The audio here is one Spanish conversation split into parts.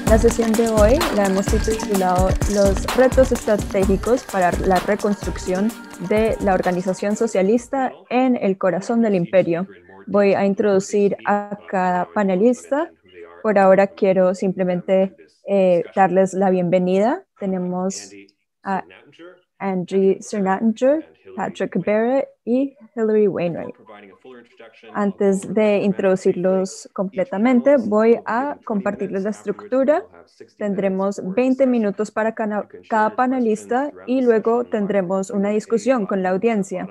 La sesión de hoy la hemos titulado Los retos estratégicos para la reconstrucción de la organización socialista en el corazón del imperio. Voy a introducir a cada panelista. Por ahora quiero simplemente darles la bienvenida. Tenemos a Angie Cernattinger, Patrick Barrett y Hillary Wainwright. Antes de introducirlos completamente, voy a compartirles la estructura. Tendremos 20 minutos para cada panelista y luego tendremos una discusión con la audiencia.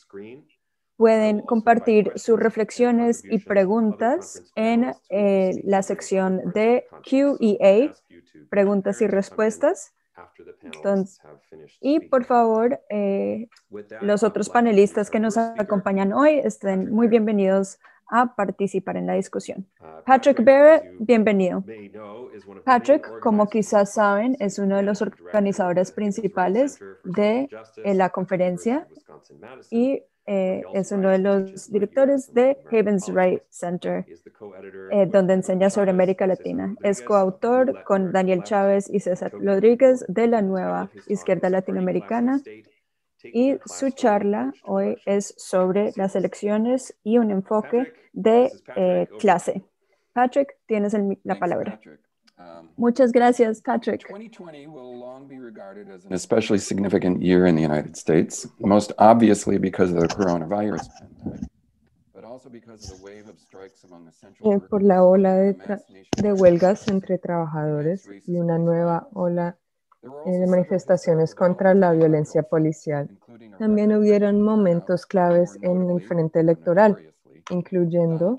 Pueden compartir sus reflexiones y preguntas en la sección de Q&A, preguntas y respuestas. Entonces, y por favor, los otros panelistas que nos acompañan hoy estén muy bienvenidos a participar en la discusión. Patrick Barrett, bienvenido. Patrick, como quizás saben, es uno de los organizadores principales de la conferencia y es uno de los directores de Havens Right Center, donde enseña sobre América Latina. Es coautor con Daniel Chávez y César Rodríguez de la Nueva Izquierda Latinoamericana y su charla hoy es sobre las elecciones y un enfoque de clase. Patrick, tienes la palabra. Muchas gracias, Patrick. 2020 will long be regarded as an especially significant year in the United States, most obviously because of the coronavirus pandemic, but also because of the wave of strikes among essential Por la ola de huelgas entre trabajadores y una nueva ola de manifestaciones contra la violencia policial. También hubieron momentos claves en el frente electoral, incluyendo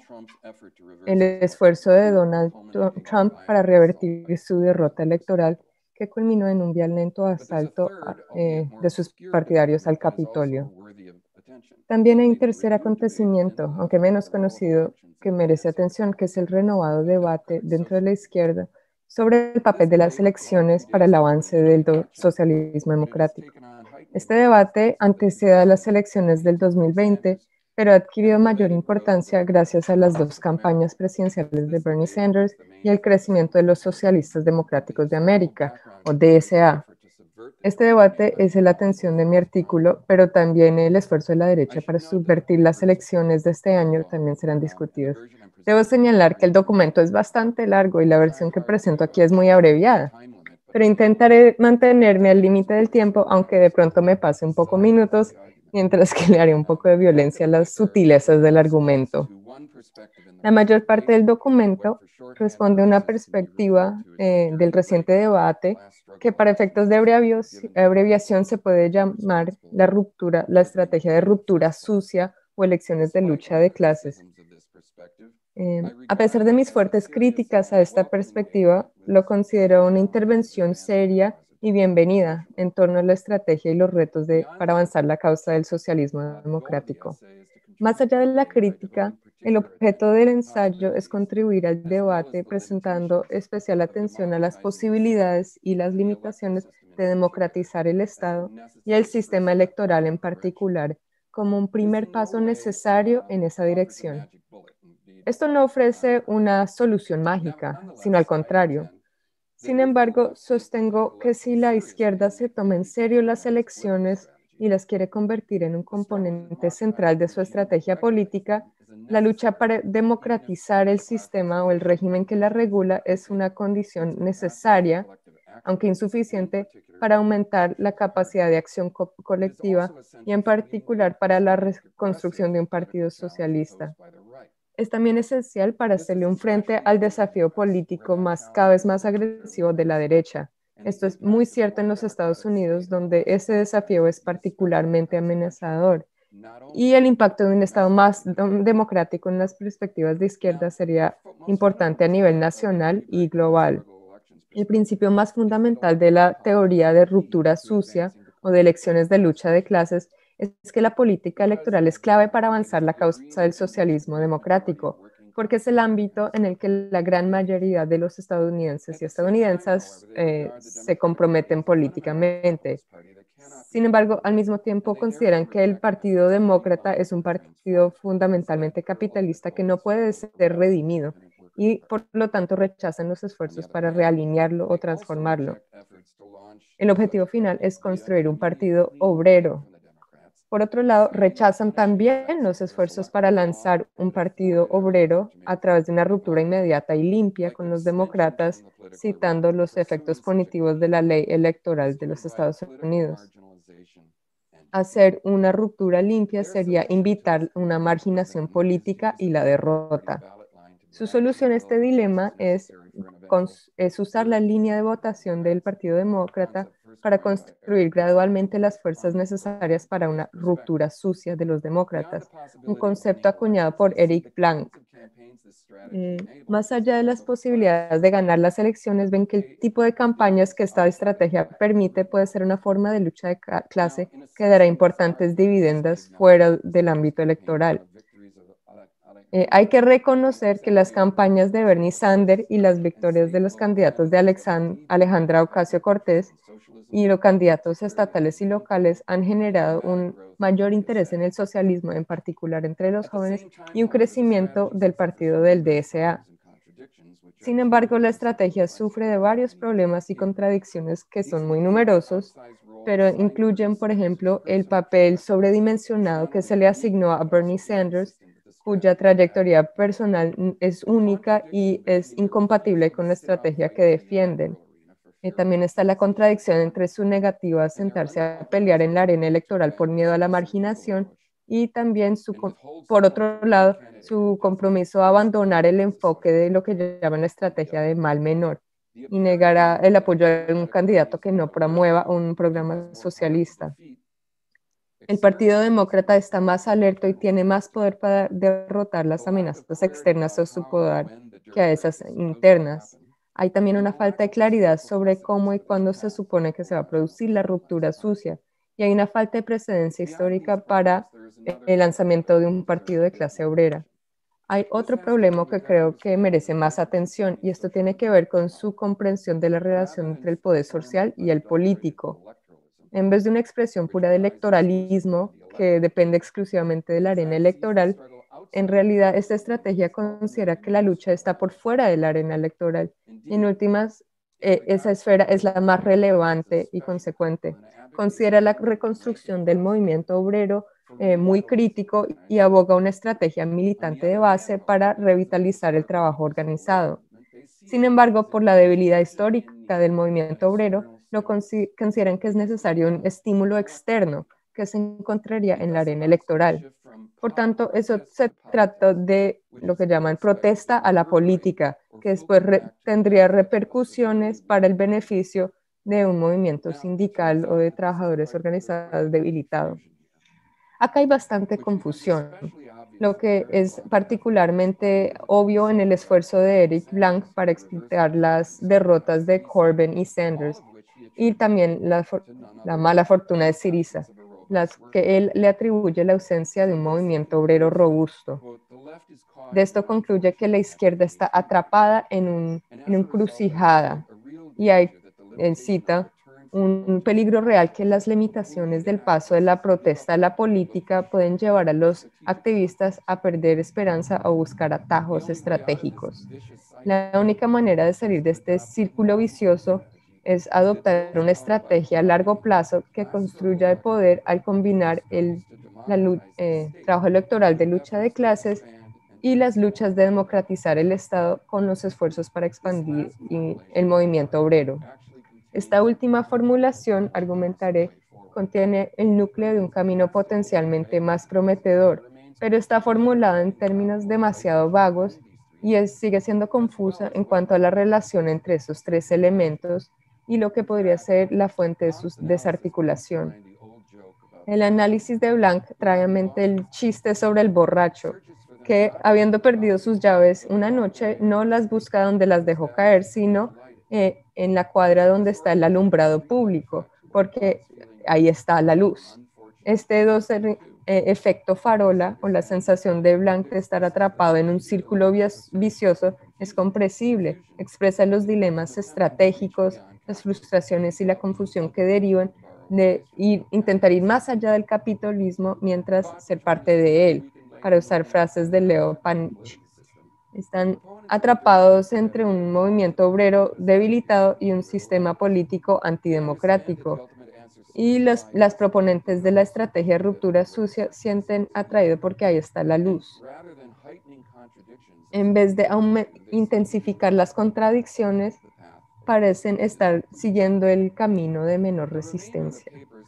el esfuerzo de Donald Trump para revertir su derrota electoral, que culminó en un violento asalto de sus partidarios al Capitolio. También hay un tercer acontecimiento, aunque menos conocido, que merece atención, que es el renovado debate dentro de la izquierda sobre el papel de las elecciones para el avance del socialismo democrático. Este debate antecede a las elecciones del 2020, pero ha adquirido mayor importancia gracias a las dos campañas presidenciales de Bernie Sanders y el crecimiento de los socialistas democráticos de América, o DSA. Este debate es la atención de mi artículo, pero también el esfuerzo de la derecha para subvertir las elecciones de este año también serán discutidos. Debo señalar que el documento es bastante largo y la versión que presento aquí es muy abreviada, pero intentaré mantenerme al límite del tiempo, aunque de pronto me pase un poco minutos, mientras que le haré un poco de violencia a las sutilezas del argumento. La mayor parte del documento responde a una perspectiva del reciente debate que para efectos de abreviación se puede llamar la estrategia de ruptura sucia o elecciones de lucha de clases. A pesar de mis fuertes críticas a esta perspectiva, lo considero una intervención seria y bienvenida en torno a la estrategia y los retos para avanzar la causa del socialismo democrático. Más allá de la crítica, el objeto del ensayo es contribuir al debate presentando especial atención a las posibilidades y las limitaciones de democratizar el Estado y el sistema electoral en particular, como un primer paso necesario en esa dirección. Esto no ofrece una solución mágica, sino al contrario. Sin embargo, sostengo que si la izquierda se toma en serio las elecciones y las quiere convertir en un componente central de su estrategia política, la lucha para democratizar el sistema o el régimen que la regula es una condición necesaria, aunque insuficiente, para aumentar la capacidad de acción colectiva y en particular para la reconstrucción de un partido socialista. Es también esencial para hacerle un frente al desafío político cada vez más agresivo de la derecha. Esto es muy cierto en los Estados Unidos, donde ese desafío es particularmente amenazador. Y el impacto de un Estado más democrático en las perspectivas de izquierda sería importante a nivel nacional y global. El principio más fundamental de la teoría de ruptura sucia o de elecciones de lucha de clases es que la política electoral es clave para avanzar la causa del socialismo democrático, porque es el ámbito en el que la gran mayoría de los estadounidenses y estadounidenses se comprometen políticamente. Sin embargo, al mismo tiempo consideran que el Partido Demócrata es un partido fundamentalmente capitalista que no puede ser redimido y por lo tanto rechazan los esfuerzos para realinearlo o transformarlo. El objetivo final es construir un partido obrero. Por otro lado, rechazan también los esfuerzos para lanzar un partido obrero a través de una ruptura inmediata y limpia con los demócratas, citando los efectos punitivos de la ley electoral de los Estados Unidos. Hacer una ruptura limpia sería invitar una marginación política y la derrota. Su solución a este dilema es usar la línea de votación del Partido Demócrata para construir gradualmente las fuerzas necesarias para una ruptura sucia de los demócratas, un concepto acuñado por Eric Blank. Más allá de las posibilidades de ganar las elecciones, ven que el tipo de campañas que esta estrategia permite puede ser una forma de lucha de clase que dará importantes dividendos fuera del ámbito electoral. Hay que reconocer que las campañas de Bernie Sanders y las victorias de los candidatos de Alejandra Ocasio-Cortez y los candidatos estatales y locales han generado un mayor interés en el socialismo, en particular entre los jóvenes, y un crecimiento del partido del DSA. Sin embargo, la estrategia sufre de varios problemas y contradicciones que son muy numerosos, pero incluyen, por ejemplo, el papel sobredimensionado que se le asignó a Bernie Sanders, cuya trayectoria personal es única y es incompatible con la estrategia que defienden. También está la contradicción entre su negativa a sentarse a pelear en la arena electoral por miedo a la marginación y también, por otro lado, su compromiso a abandonar el enfoque de lo que llaman la estrategia de mal menor y negará el apoyo a un candidato que no promueva un programa socialista. El Partido Demócrata está más alerta y tiene más poder para derrotar las amenazas externas a su poder que a esas internas. Hay también una falta de claridad sobre cómo y cuándo se supone que se va a producir la ruptura sucia, y hay una falta de precedencia histórica para el lanzamiento de un partido de clase obrera. Hay otro problema que creo que merece más atención, y esto tiene que ver con su comprensión de la relación entre el poder social y el político. En vez de una expresión pura de electoralismo que depende exclusivamente de la arena electoral, en realidad esta estrategia considera que la lucha está por fuera de la arena electoral. Y en últimas, esa esfera es la más relevante y consecuente. Considera la reconstrucción del movimiento obrero muy crítico y aboga una estrategia militante de base para revitalizar el trabajo organizado. Sin embargo, por la debilidad histórica del movimiento obrero, consideran que es necesario un estímulo externo que se encontraría en la arena electoral. Por tanto, eso se trata de lo que llaman protesta a la política, que después tendría repercusiones para el beneficio de un movimiento sindical o de trabajadores organizados debilitado. Acá hay bastante confusión, lo que es particularmente obvio en el esfuerzo de Eric Blank para explicar las derrotas de Corbyn y Sanders y también la mala fortuna de Syriza, las que él le atribuye la ausencia de un movimiento obrero robusto. De esto concluye que la izquierda está atrapada en una encrucijada y hay, en cita, un peligro real que las limitaciones del paso de la protesta a la política pueden llevar a los activistas a perder esperanza o buscar atajos estratégicos. La única manera de salir de este círculo vicioso es adoptar una estrategia a largo plazo que construya el poder al combinar el trabajo electoral de lucha de clases y las luchas de democratizar el Estado con los esfuerzos para expandir el movimiento obrero. Esta última formulación, argumentaré, contiene el núcleo de un camino potencialmente más prometedor, pero está formulada en términos demasiado vagos y sigue siendo confusa en cuanto a la relación entre esos tres elementos y lo que podría ser la fuente de su desarticulación. El análisis de Blank trae a mente el chiste sobre el borracho, que habiendo perdido sus llaves una noche, no las busca donde las dejó caer, sino en la cuadra donde está el alumbrado público, porque ahí está la luz. Este efecto farola o la sensación de Blank de estar atrapado en un círculo vicioso es comprensible, expresa los dilemas estratégicos, las frustraciones y la confusión que derivan de intentar ir más allá del capitalismo mientras ser parte de él, para usar frases de Leo Panich. Están atrapados entre un movimiento obrero debilitado y un sistema político antidemocrático. Y las proponentes de la estrategia de ruptura sucia sienten atraído porque ahí está la luz. En vez de intensificar las contradicciones, parecen estar siguiendo el camino de menor resistencia.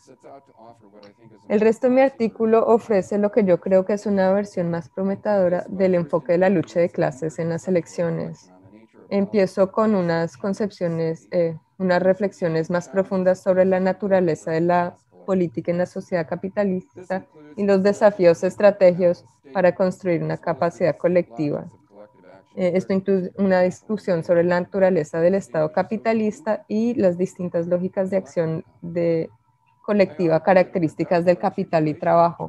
El resto de mi artículo ofrece lo que yo creo que es una versión más prometedora del enfoque de la lucha de clases en las elecciones. Empiezo con unas concepciones, unas reflexiones más profundas sobre la naturaleza de la política en la sociedad capitalista y los desafíos estratégicos para construir una capacidad colectiva. Esto incluye una discusión sobre la naturaleza del Estado capitalista y las distintas lógicas de acción colectiva características del capital y trabajo.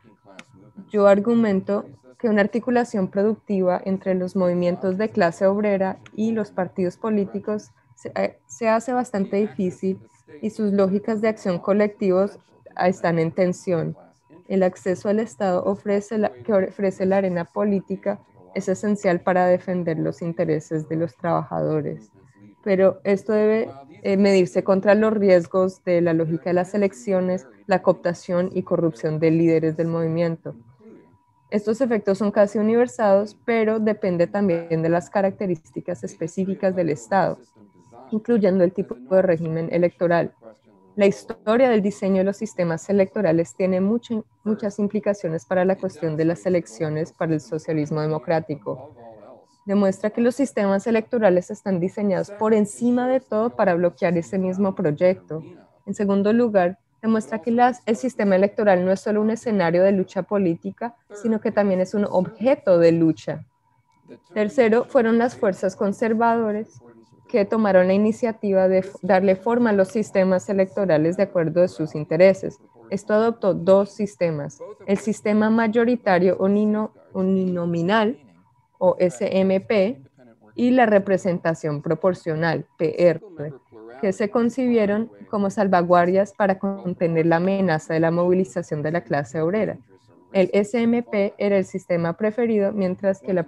Yo argumento que una articulación productiva entre los movimientos de clase obrera y los partidos políticos se hace bastante difícil y sus lógicas de acción colectivos están en tensión. El acceso al Estado que ofrece la arena política es esencial para defender los intereses de los trabajadores, pero esto debe medirse contra los riesgos de la lógica de las elecciones, la cooptación y corrupción de líderes del movimiento. Estos efectos son casi universales, pero depende también de las características específicas del Estado, incluyendo el tipo de régimen electoral. La historia del diseño de los sistemas electorales tiene muchas implicaciones para la cuestión de las elecciones para el socialismo democrático. Demuestra que los sistemas electorales están diseñados por encima de todo para bloquear ese mismo proyecto. En segundo lugar, demuestra que el sistema electoral no es solo un escenario de lucha política, sino que también es un objeto de lucha. Tercero, fueron las fuerzas conservadoras que tomaron la iniciativa de darle forma a los sistemas electorales de acuerdo a sus intereses. Esto adoptó dos sistemas, el sistema mayoritario uninominal, o SMP, y la representación proporcional, PR, que se concibieron como salvaguardias para contener la amenaza de la movilización de la clase obrera. El SMP era el sistema preferido, mientras que la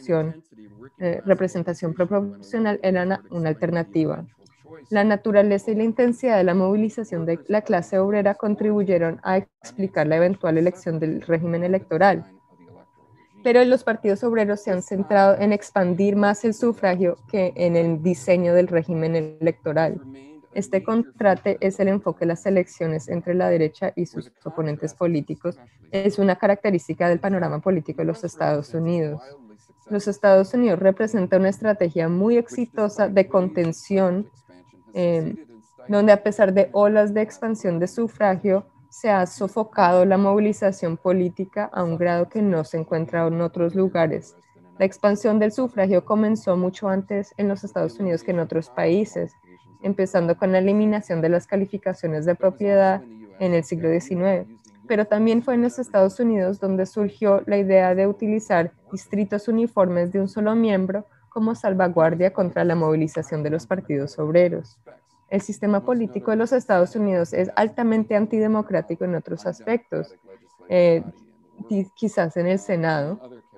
representación proporcional era una alternativa. La naturaleza y la intensidad de la movilización de la clase obrera contribuyeron a explicar la eventual elección del régimen electoral. Pero los partidos obreros se han centrado en expandir más el sufragio que en el diseño del régimen electoral. Este contraste es el enfoque de las elecciones entre la derecha y sus oponentes políticos. Es una característica del panorama político de los Estados Unidos. Los Estados Unidos representan una estrategia muy exitosa de contención, donde a pesar de olas de expansión de sufragio, se ha sofocado la movilización política a un grado que no se encuentra en otros lugares. La expansión del sufragio comenzó mucho antes en los Estados Unidos que en otros países, empezando con la eliminación de las calificaciones de propiedad en el siglo XIX. Pero también fue en los Estados Unidos donde surgió la idea de utilizar distritos uniformes de un solo miembro como salvaguardia contra la movilización de los partidos obreros. El sistema político de los Estados Unidos es altamente antidemocrático en otros aspectos, quizás en el Senado,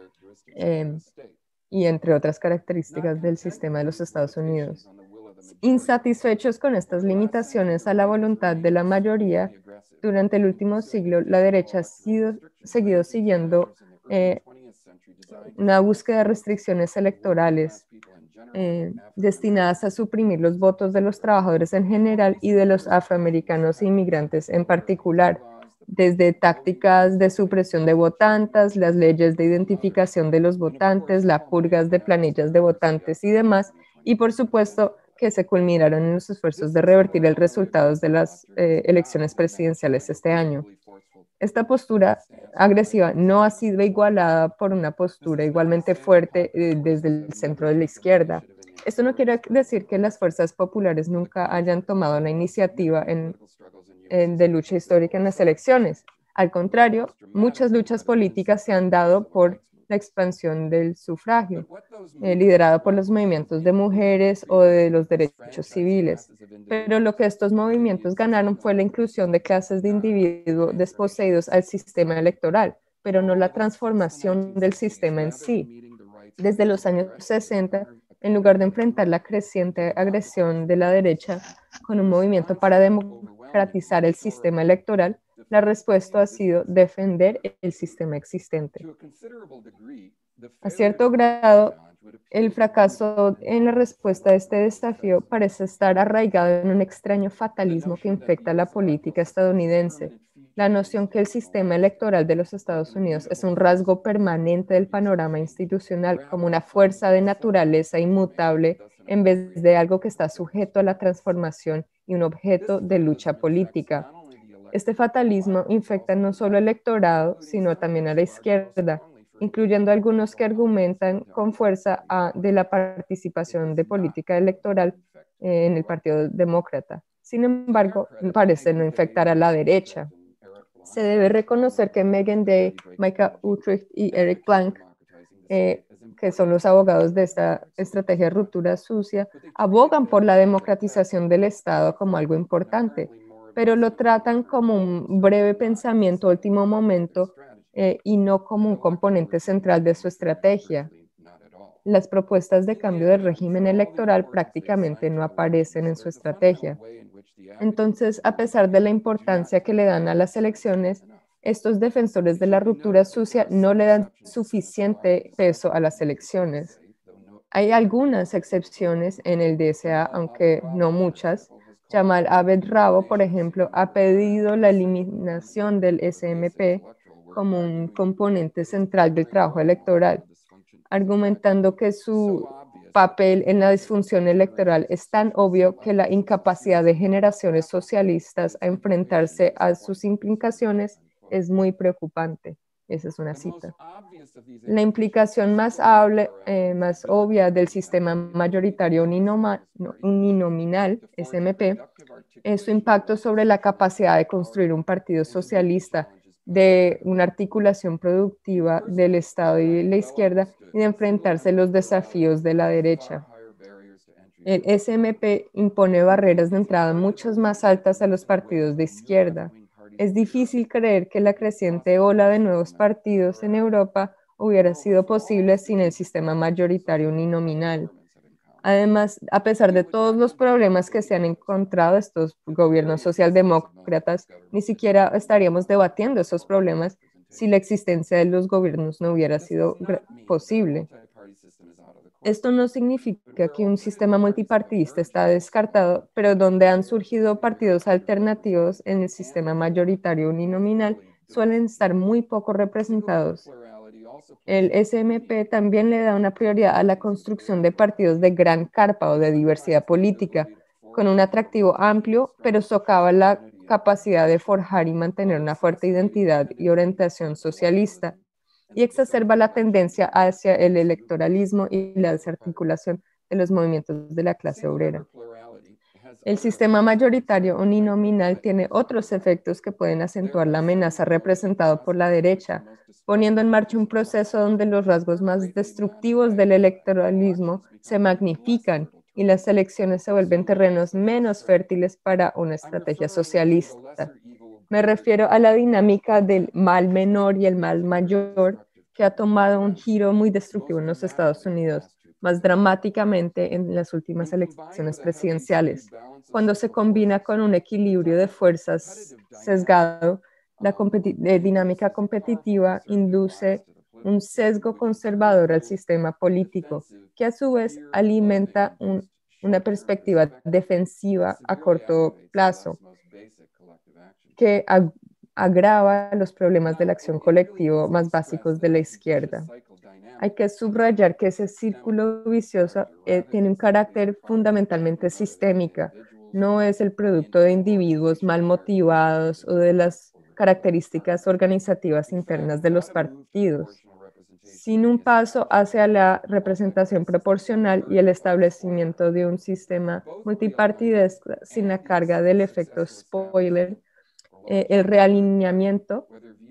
y entre otras características del sistema de los Estados Unidos. Insatisfechos con estas limitaciones a la voluntad de la mayoría, durante el último siglo la derecha ha seguido siguiendo una búsqueda de restricciones electorales destinadas a suprimir los votos de los trabajadores en general y de los afroamericanos e inmigrantes en particular, desde tácticas de supresión de votantes, las leyes de identificación de los votantes, las purgas de planillas de votantes y demás, y por supuesto que se culminaron en los esfuerzos de revertir el resultado de las elecciones presidenciales este año. Esta postura agresiva no ha sido igualada por una postura igualmente fuerte desde el centro de la izquierda. Esto no quiere decir que las fuerzas populares nunca hayan tomado la iniciativa de lucha histórica en las elecciones. Al contrario, muchas luchas políticas se han dado por la expansión del sufragio, liderado por los movimientos de mujeres o de los derechos civiles. Pero lo que estos movimientos ganaron fue la inclusión de clases de individuos desposeídos al sistema electoral, pero no la transformación del sistema en sí. Desde los años 60, en lugar de enfrentar la creciente agresión de la derecha con un movimiento para democratizar el sistema electoral, la respuesta ha sido defender el sistema existente. A cierto grado, el fracaso en la respuesta a este desafío parece estar arraigado en un extraño fatalismo que infecta la política estadounidense. La noción que el sistema electoral de los Estados Unidos es un rasgo permanente del panorama institucional como una fuerza de naturaleza inmutable en vez de algo que está sujeto a la transformación y un objeto de lucha política. Este fatalismo infecta no solo al electorado, sino también a la izquierda, incluyendo algunos que argumentan con fuerza de la participación de política electoral en el Partido Demócrata. Sin embargo, parece no infectar a la derecha. Se debe reconocer que Megan Day, Micah Uetricht y Eric Blank, que son los abogados de esta estrategia de ruptura sucia, abogan por la democratización del Estado como algo importante, pero lo tratan como un breve pensamiento último momento y no como un componente central de su estrategia. Las propuestas de cambio de régimen electoral prácticamente no aparecen en su estrategia. Entonces, a pesar de la importancia que le dan a las elecciones, estos defensores de la ruptura sucia no le dan suficiente peso a las elecciones. Hay algunas excepciones en el DSA, aunque no muchas. Jamal Abed Rabo, por ejemplo, ha pedido la eliminación del SMP como un componente central del trabajo electoral, argumentando que su papel en la disfunción electoral es tan obvio que la incapacidad de generaciones socialistas a enfrentarse a sus implicaciones es muy preocupante. Esa es una cita. La implicación más obvia del sistema mayoritario uninominal, SMP, es su impacto sobre la capacidad de construir un partido socialista, de una articulación productiva del Estado y de la izquierda y de enfrentarse a los desafíos de la derecha. El SMP impone barreras de entrada mucho más altas a los partidos de izquierda. Es difícil creer que la creciente ola de nuevos partidos en Europa hubiera sido posible sin el sistema mayoritario uninominal. Además, a pesar de todos los problemas que se han encontrado estos gobiernos socialdemócratas, ni siquiera estaríamos debatiendo esos problemas si la existencia de los gobiernos no hubiera sido posible. Esto no significa que un sistema multipartidista está descartado, pero donde han surgido partidos alternativos en el sistema mayoritario uninominal suelen estar muy poco representados. El SMP también le da una prioridad a la construcción de partidos de gran carpa o de diversidad política, con un atractivo amplio, pero socava la capacidad de forjar y mantener una fuerte identidad y orientación socialista, y exacerba la tendencia hacia el electoralismo y la desarticulación de los movimientos de la clase obrera. El sistema mayoritario uninominal tiene otros efectos que pueden acentuar la amenaza representada por la derecha, poniendo en marcha un proceso donde los rasgos más destructivos del electoralismo se magnifican y las elecciones se vuelven terrenos menos fértiles para una estrategia socialista. Me refiero a la dinámica del mal menor y el mal mayor que ha tomado un giro muy destructivo en los Estados Unidos, más dramáticamente en las últimas elecciones presidenciales. Cuando se combina con un equilibrio de fuerzas sesgado, la dinámica competitiva induce un sesgo conservador al sistema político, que a su vez alimenta una perspectiva defensiva a corto plazo, que agrava los problemas de la acción colectiva más básicos de la izquierda. Hay que subrayar que ese círculo vicioso tiene un carácter fundamentalmente sistémico, no es el producto de individuos mal motivados o de las características organizativas internas de los partidos. Sin un paso hacia la representación proporcional y el establecimiento de un sistema multipartidista sin la carga del efecto spoiler, el realineamiento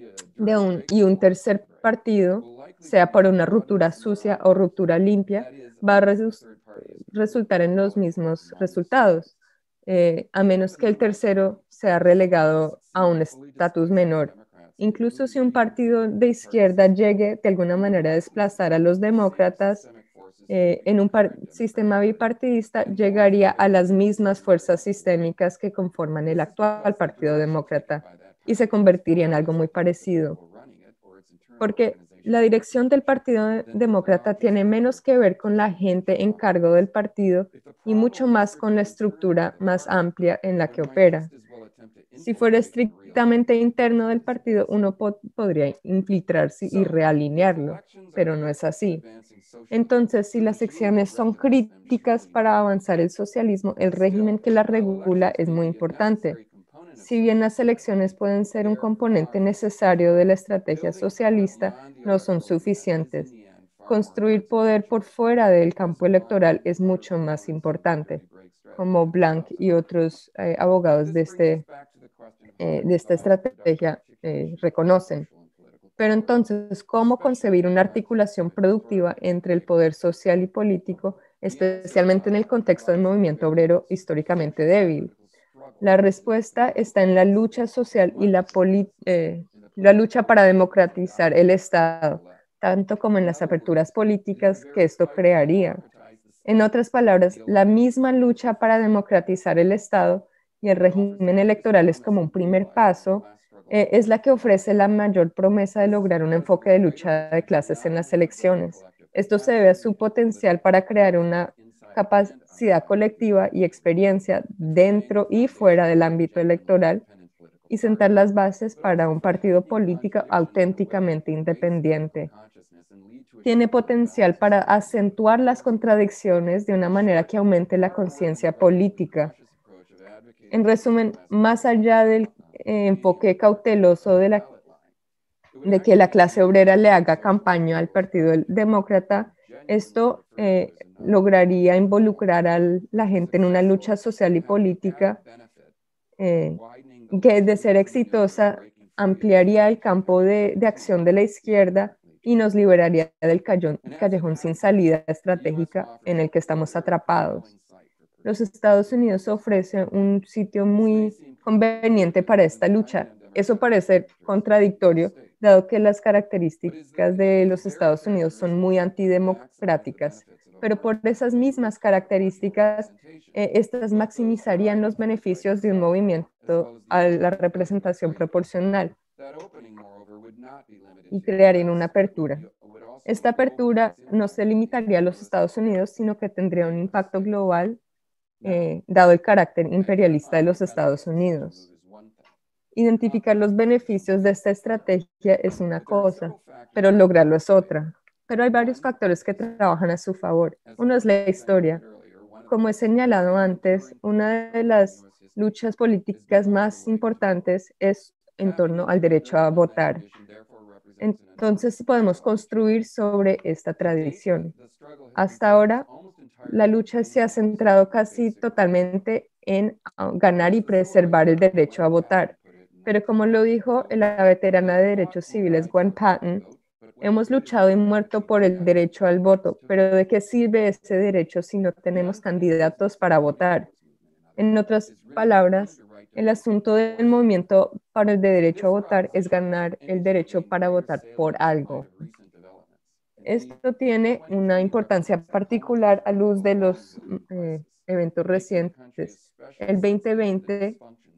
y un tercer partido, sea por una ruptura sucia o ruptura limpia, va a resultar en los mismos resultados, a menos que el tercero sea relegado a un estatus menor, Incluso si un partido de izquierda llegue de alguna manera a desplazar a los demócratas, en un sistema bipartidista llegaría a las mismas fuerzas sistémicas que conforman el actual Partido Demócrata y se convertiría en algo muy parecido. Porque la dirección del Partido Demócrata tiene menos que ver con la gente en cargo del partido y mucho más con la estructura más amplia en la que opera. Si fuera estrictamente interno del partido, uno podría infiltrarse y realinearlo, pero no es así. Entonces, si las secciones son críticas para avanzar el socialismo, el régimen que las regula es muy importante. Si bien las elecciones pueden ser un componente necesario de la estrategia socialista, no son suficientes. Construir poder por fuera del campo electoral es mucho más importante, como Blank y otros abogados de esta estrategia reconocen. Pero entonces, ¿cómo concebir una articulación productiva entre el poder social y político, especialmente en el contexto del movimiento obrero históricamente débil? La respuesta está en la lucha social y la lucha para democratizar el Estado, tanto como en las aperturas políticas que esto crearía. En otras palabras, la misma lucha para democratizar el Estado y el régimen electoral es como un primer paso, es la que ofrece la mayor promesa de lograr un enfoque de lucha de clases en las elecciones. Esto se debe a su potencial para crear una capacidad colectiva y experiencia dentro y fuera del ámbito electoral y sentar las bases para un partido político auténticamente independiente. Tiene potencial para acentuar las contradicciones de una manera que aumente la conciencia política. En resumen, más allá del enfoque cauteloso de que la clase obrera le haga campaña al Partido Demócrata, esto lograría involucrar a la gente en una lucha social y política que, de ser exitosa, ampliaría el campo de acción de la izquierda y nos liberaría del callejón sin salida estratégica en el que estamos atrapados. Los Estados Unidos ofrecen un sitio muy conveniente para esta lucha. Eso parece contradictorio, dado que las características de los Estados Unidos son muy antidemocráticas, pero por esas mismas características, estas maximizarían los beneficios de un movimiento a la representación proporcional y crearían una apertura. Esta apertura no se limitaría a los Estados Unidos, sino que tendría un impacto global, dado el carácter imperialista de los Estados Unidos. Identificar los beneficios de esta estrategia es una cosa, pero lograrlo es otra. Pero hay varios factores que trabajan a su favor. Uno es la historia. Como he señalado antes, una de las luchas políticas más importantes es en torno al derecho a votar. Entonces podemos construir sobre esta tradición. Hasta ahora, la lucha se ha centrado casi totalmente en ganar y preservar el derecho a votar. Pero como lo dijo la veterana de derechos civiles Gwen Patton, hemos luchado y muerto por el derecho al voto, pero ¿de qué sirve ese derecho si no tenemos candidatos para votar? En otras palabras, el asunto del movimiento para el derecho a votar es ganar el derecho para votar por algo. Esto tiene una importancia particular a luz de los eventos recientes. El 2020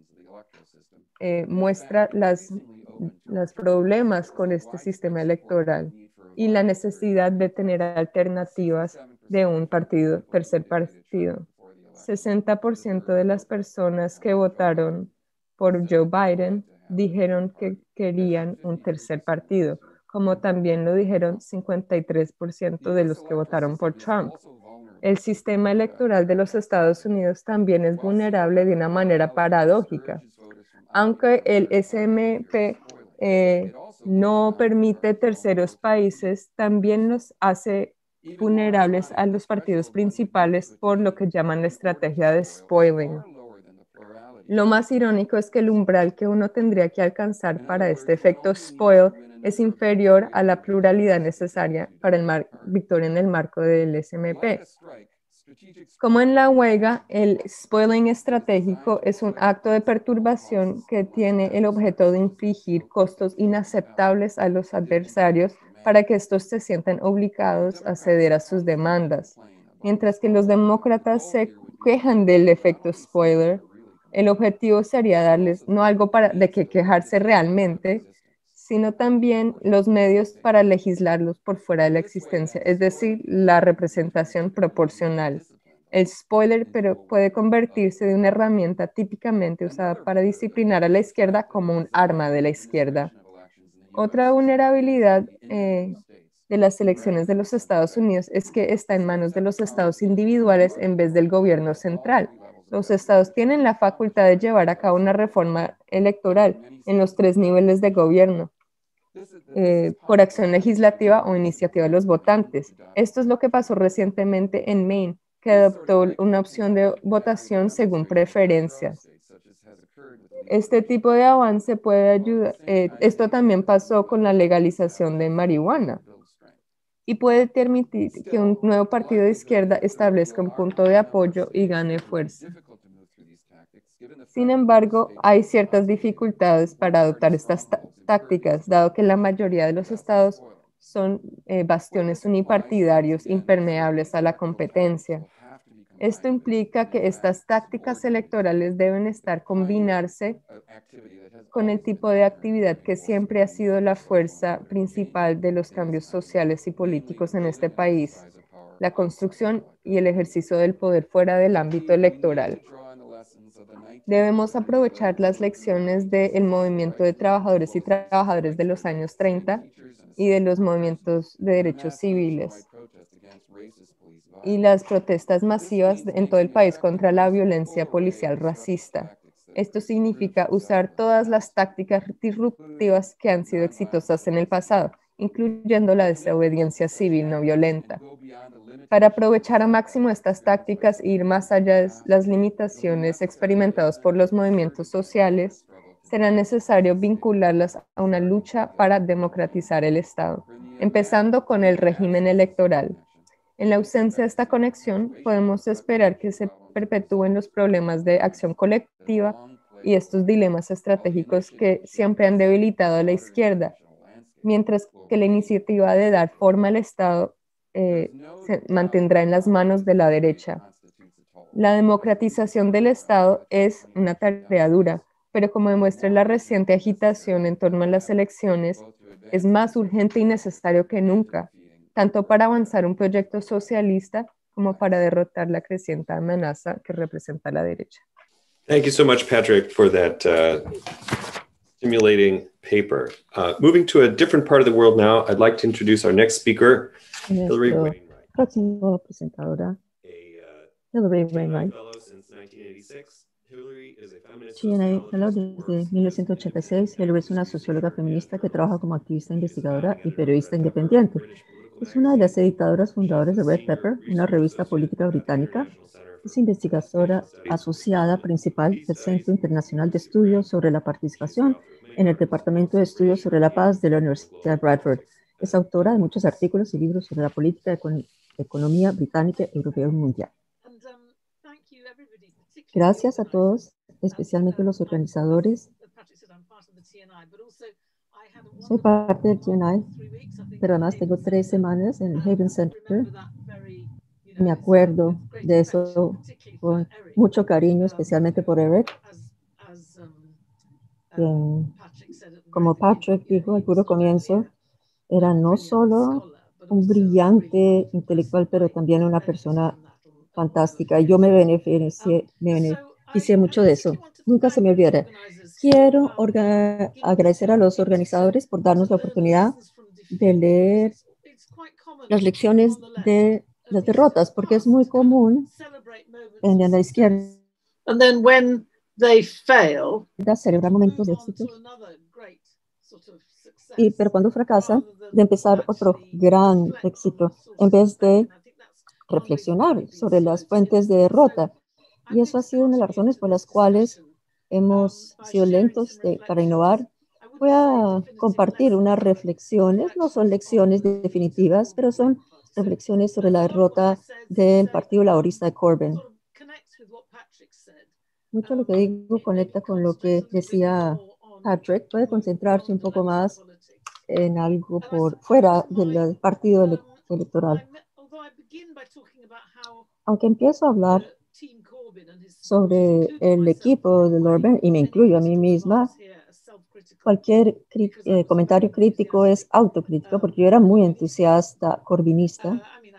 muestra los problemas con este sistema electoral y la necesidad de tener alternativas de un tercer partido. 60% de las personas que votaron por Joe Biden dijeron que querían un tercer partido, como también lo dijeron 53% de los que votaron por Trump. El sistema electoral de los Estados Unidos también es vulnerable de una manera paradójica. Aunque el SMP no permite terceros países, también nos hace vulnerables a los partidos principales por lo que llaman la estrategia de spoiling. Lo más irónico es que el umbral que uno tendría que alcanzar para este efecto spoil es inferior a la pluralidad necesaria para victoria en el marco del SMP. Como en la huelga, el spoiling estratégico es un acto de perturbación que tiene el objeto de infligir costos inaceptables a los adversarios para que estos se sientan obligados a ceder a sus demandas. Mientras que los demócratas se quejan del efecto spoiler, el objetivo sería darles no algo de que quejarse realmente, sino también los medios para legislarlos por fuera de la existencia, es decir, la representación proporcional. El spoiler pero puede convertirse de una herramienta típicamente usada para disciplinar a la izquierda como un arma de la izquierda. Otra vulnerabilidad de las elecciones de los Estados Unidos es que está en manos de los estados individuales en vez del gobierno central. Los estados tienen la facultad de llevar a cabo una reforma electoral en los 3 niveles de gobierno, por acción legislativa o iniciativa de los votantes. Esto es lo que pasó recientemente en Maine, que adoptó una opción de votación según preferencias. Este tipo de avance puede ayudar. Esto también pasó con la legalización de marihuana y puede permitir que un nuevo partido de izquierda establezca un punto de apoyo y gane fuerza. Sin embargo, hay ciertas dificultades para adoptar estas tácticas, dado que la mayoría de los estados son bastiones unipartidarios impermeables a la competencia. Esto implica que estas tácticas electorales deben combinarse con el tipo de actividad que siempre ha sido la fuerza principal de los cambios sociales y políticos en este país, la construcción y el ejercicio del poder fuera del ámbito electoral. Debemos aprovechar las lecciones del movimiento de trabajadores y trabajadoras de los años 30 y de los movimientos de derechos civiles y las protestas masivas en todo el país contra la violencia policial racista. Esto significa usar todas las tácticas disruptivas que han sido exitosas en el pasado, incluyendo la desobediencia civil no violenta. Para aprovechar a máximo estas tácticas e ir más allá de las limitaciones experimentadas por los movimientos sociales, será necesario vincularlas a una lucha para democratizar el Estado, empezando con el régimen electoral. En la ausencia de esta conexión, podemos esperar que se perpetúen los problemas de acción colectiva y estos dilemas estratégicos que siempre han debilitado a la izquierda, mientras que la iniciativa de dar forma al Estado se mantendrá en las manos de la derecha. La democratización del Estado es una tarea dura, pero como demuestra la reciente agitación en torno a las elecciones, es más urgente y necesario que nunca, tanto para avanzar un proyecto socialista como para derrotar la creciente amenaza que representa la derecha. Thank you so much, Patrick, for that stimulating paper. Moving to a different part of the world now, I'd like to introduce our next speaker, Hillary Wainwright. Próxima presentadora, Hillary Wainwright. GNA Fellow desde 1986. Hillary es una socióloga feminista que trabaja como activista investigadora y periodista independiente. Es una de las editadoras fundadoras de Red Pepper, una revista política británica. Es investigadora asociada principal del Centro Internacional de Estudios sobre la Participación en el Departamento de Estudios sobre la Paz de la Universidad de Bradford. Es autora de muchos artículos y libros sobre la política de economía británica, europea y mundial. Gracias a todos, especialmente los organizadores. Soy parte del TNI, pero además tengo 3 semanas en el Haven Center. Me acuerdo de eso con mucho cariño, especialmente por Eric. Como Patrick dijo al puro comienzo, era no solo un brillante intelectual, pero también una persona fantástica. Yo me beneficié mucho de eso. Nunca se me olvidará. Quiero agradecer a los organizadores por darnos la oportunidad de leer las lecciones de las derrotas, porque es muy común en la izquierda celebrar momentos de éxito. Pero cuando fracasa, de empezar otro gran éxito, en vez de reflexionar sobre las fuentes de derrota. Y eso ha sido una de las razones por las cuales hemos sido lentos para innovar. Voy a compartir unas reflexiones, no son lecciones definitivas, pero son reflexiones sobre la derrota del Partido Laborista de Corbyn. Mucho de lo que digo conecta con lo que decía Patrick. Puede concentrarse un poco más en algo por fuera del partido electoral. Aunque empiezo a hablar sobre el equipo de Corbyn, y me incluyo a mí misma, cualquier comentario crítico es autocrítico, porque yo era muy entusiasta corbynista.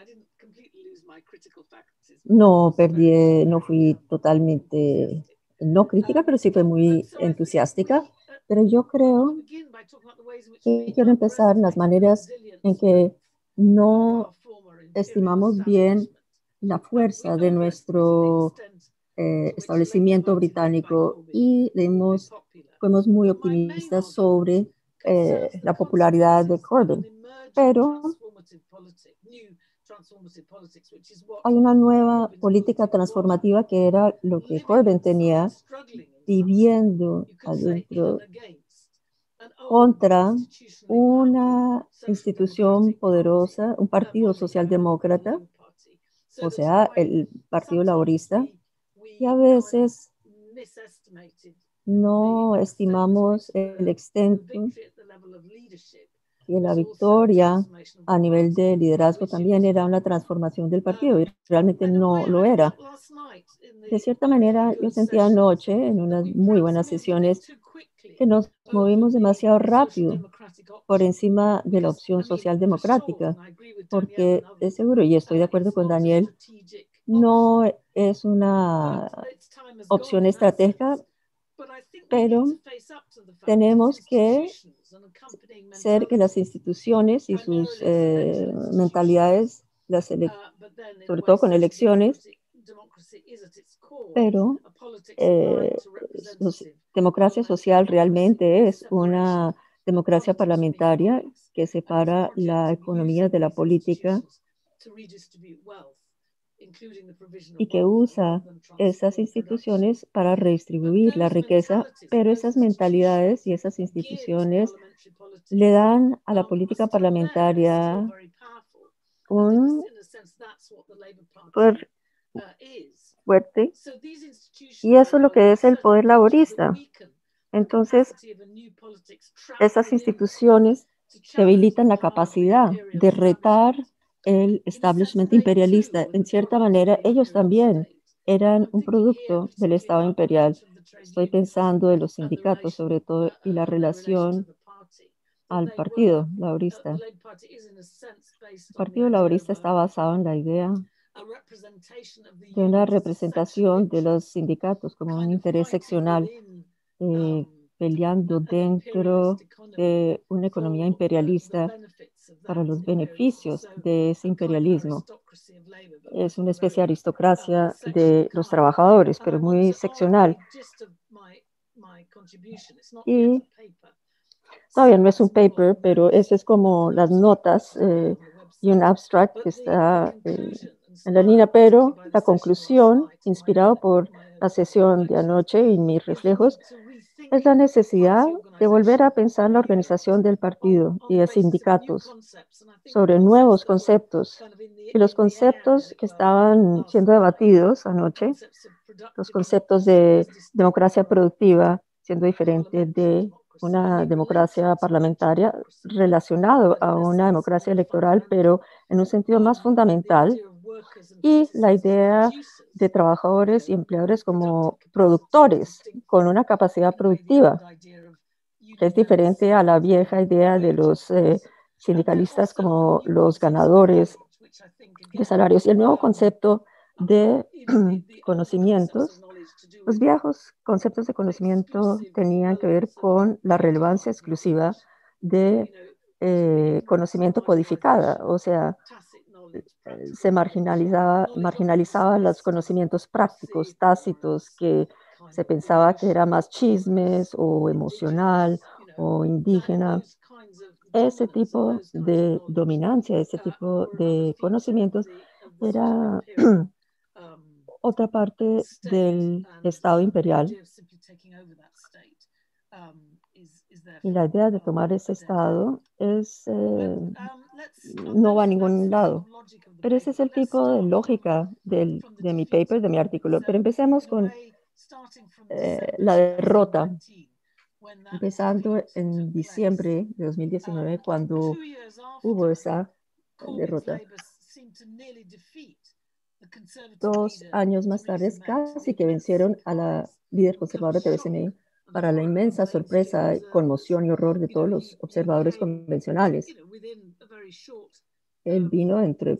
No fui totalmente no crítica, pero sí fue muy entusiástica. Pero yo creo que quiero empezar en las maneras en que no estimamos bien la fuerza de nuestro establecimiento británico y fuimos muy optimistas sobre la popularidad de Corbyn. Pero hay una nueva política transformativa que era lo que Corbyn tenía, viviendo adentro contra una institución poderosa, un partido socialdemócrata, o sea, el Partido Laborista, y a veces no estimamos el extenso y la victoria a nivel de liderazgo también era una transformación del partido y realmente no lo era. De cierta manera, yo sentía anoche en unas muy buenas sesiones que nos movimos demasiado rápido por encima de la opción socialdemocrática, porque es seguro, y estoy de acuerdo con Daniel, no es una opción estratégica, pero tenemos que ser que las instituciones y sus mentalidades, sobre todo con elecciones, pero democracia social realmente es una democracia parlamentaria que separa la economía de la política y que usa esas instituciones para redistribuir la riqueza, pero esas mentalidades y esas instituciones le dan a la política parlamentaria un poder fuerte, y eso es lo que es el poder laborista. Entonces, esas instituciones debilitan la capacidad de retar el establishment imperialista. En cierta manera, ellos también eran un producto del Estado imperial. Estoy pensando en los sindicatos, sobre todo, y la relación al Partido Laborista. El Partido Laborista está basado en la idea de una representación de los sindicatos como un interés seccional, peleando dentro de una economía imperialista para los beneficios de ese imperialismo. Es una especie de aristocracia de los trabajadores, pero muy seccional. Y todavía no es un paper, pero eso es como las notas y un abstract que está en la línea, pero la conclusión, inspirado por la sesión de anoche y mis reflejos, es la necesidad de volver a pensar la organización del partido y de sindicatos sobre nuevos conceptos. Y los conceptos que estaban siendo debatidos anoche, los conceptos de democracia productiva, siendo diferente de una democracia parlamentaria relacionado a una democracia electoral, pero en un sentido más fundamental, y la idea de trabajadores y empleadores como productores con una capacidad productiva, que es diferente a la vieja idea de los sindicalistas como los ganadores de salarios. Y el nuevo concepto de conocimientos, los viejos conceptos de conocimiento tenían que ver con la relevancia exclusiva de conocimiento codificada, o sea, se marginalizaba los conocimientos prácticos, tácitos, que se pensaba que era más chismes o emocional o indígena. Ese tipo de dominancia, ese tipo de conocimientos era otra parte del Estado imperial. Y la idea de tomar ese Estado es no va a ningún lado. Pero ese es el tipo de lógica de mi paper, de mi artículo. Pero empecemos con la derrota, empezando en diciembre de 2019, cuando hubo esa derrota. 2 años más tarde, casi que vencieron a la líder conservadora Theresa May, para la inmensa sorpresa, conmoción y horror de todos los observadores convencionales. Él vino entre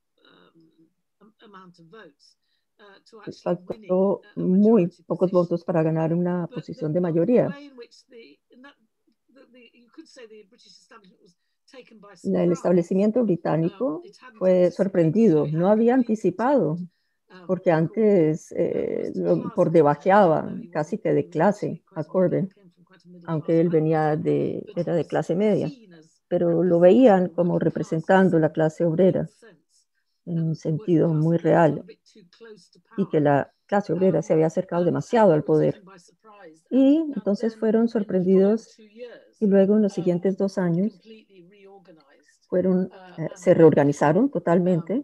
faltó muy pocos votos para ganar una posición de mayoría. El establecimiento británico fue sorprendido, no había anticipado, porque antes por debajeaba casi que de clase a Corbyn, aunque él era de clase media, pero lo veían como representando la clase obrera en un sentido muy real, y que la clase obrera se había acercado demasiado al poder. Y entonces fueron sorprendidos, y luego en los siguientes 2 años se reorganizaron totalmente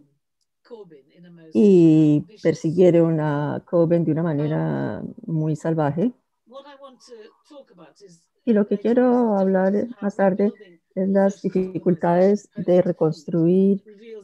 y persiguieron a Corbyn de una manera muy salvaje. Y lo que quiero hablar más tarde es las dificultades de reconstruir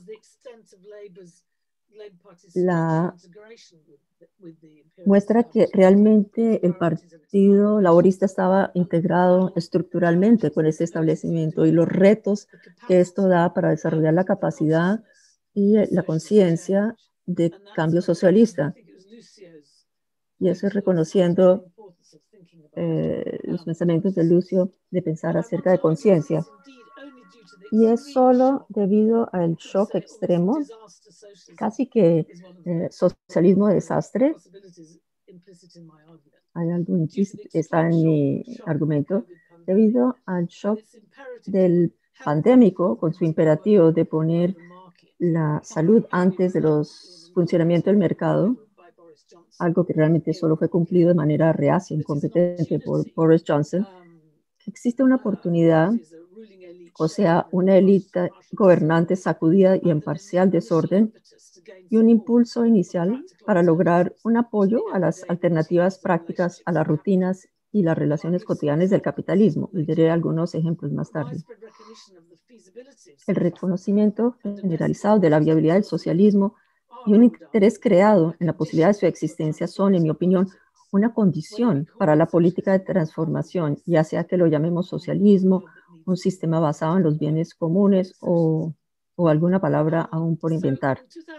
muestra que realmente el Partido Laborista estaba integrado estructuralmente con ese establecimiento y los retos que esto da para desarrollar la capacidad y la conciencia de cambio socialista. Y eso es reconociendo los pensamientos de Lucio de pensar acerca de conciencia. Y es solo debido al shock extremo, casi que socialismo de desastre. Hay algo implícito, está en mi argumento, debido al shock del pandémico, con su imperativo de poner la salud antes de los funcionamientos del mercado, algo que realmente solo fue cumplido de manera reacia, incompetente por Boris Johnson. Existe una oportunidad, o sea, una élite gobernante sacudida y en parcial desorden, y un impulso inicial para lograr un apoyo a las alternativas prácticas, a las rutinas y las relaciones cotidianas del capitalismo. Y diré algunos ejemplos más tarde. El reconocimiento generalizado de la viabilidad del socialismo y un interés creado en la posibilidad de su existencia son, en mi opinión, una condición para la política de transformación, ya sea que lo llamemos socialismo, un sistema basado en los bienes comunes o alguna palabra aún por inventar.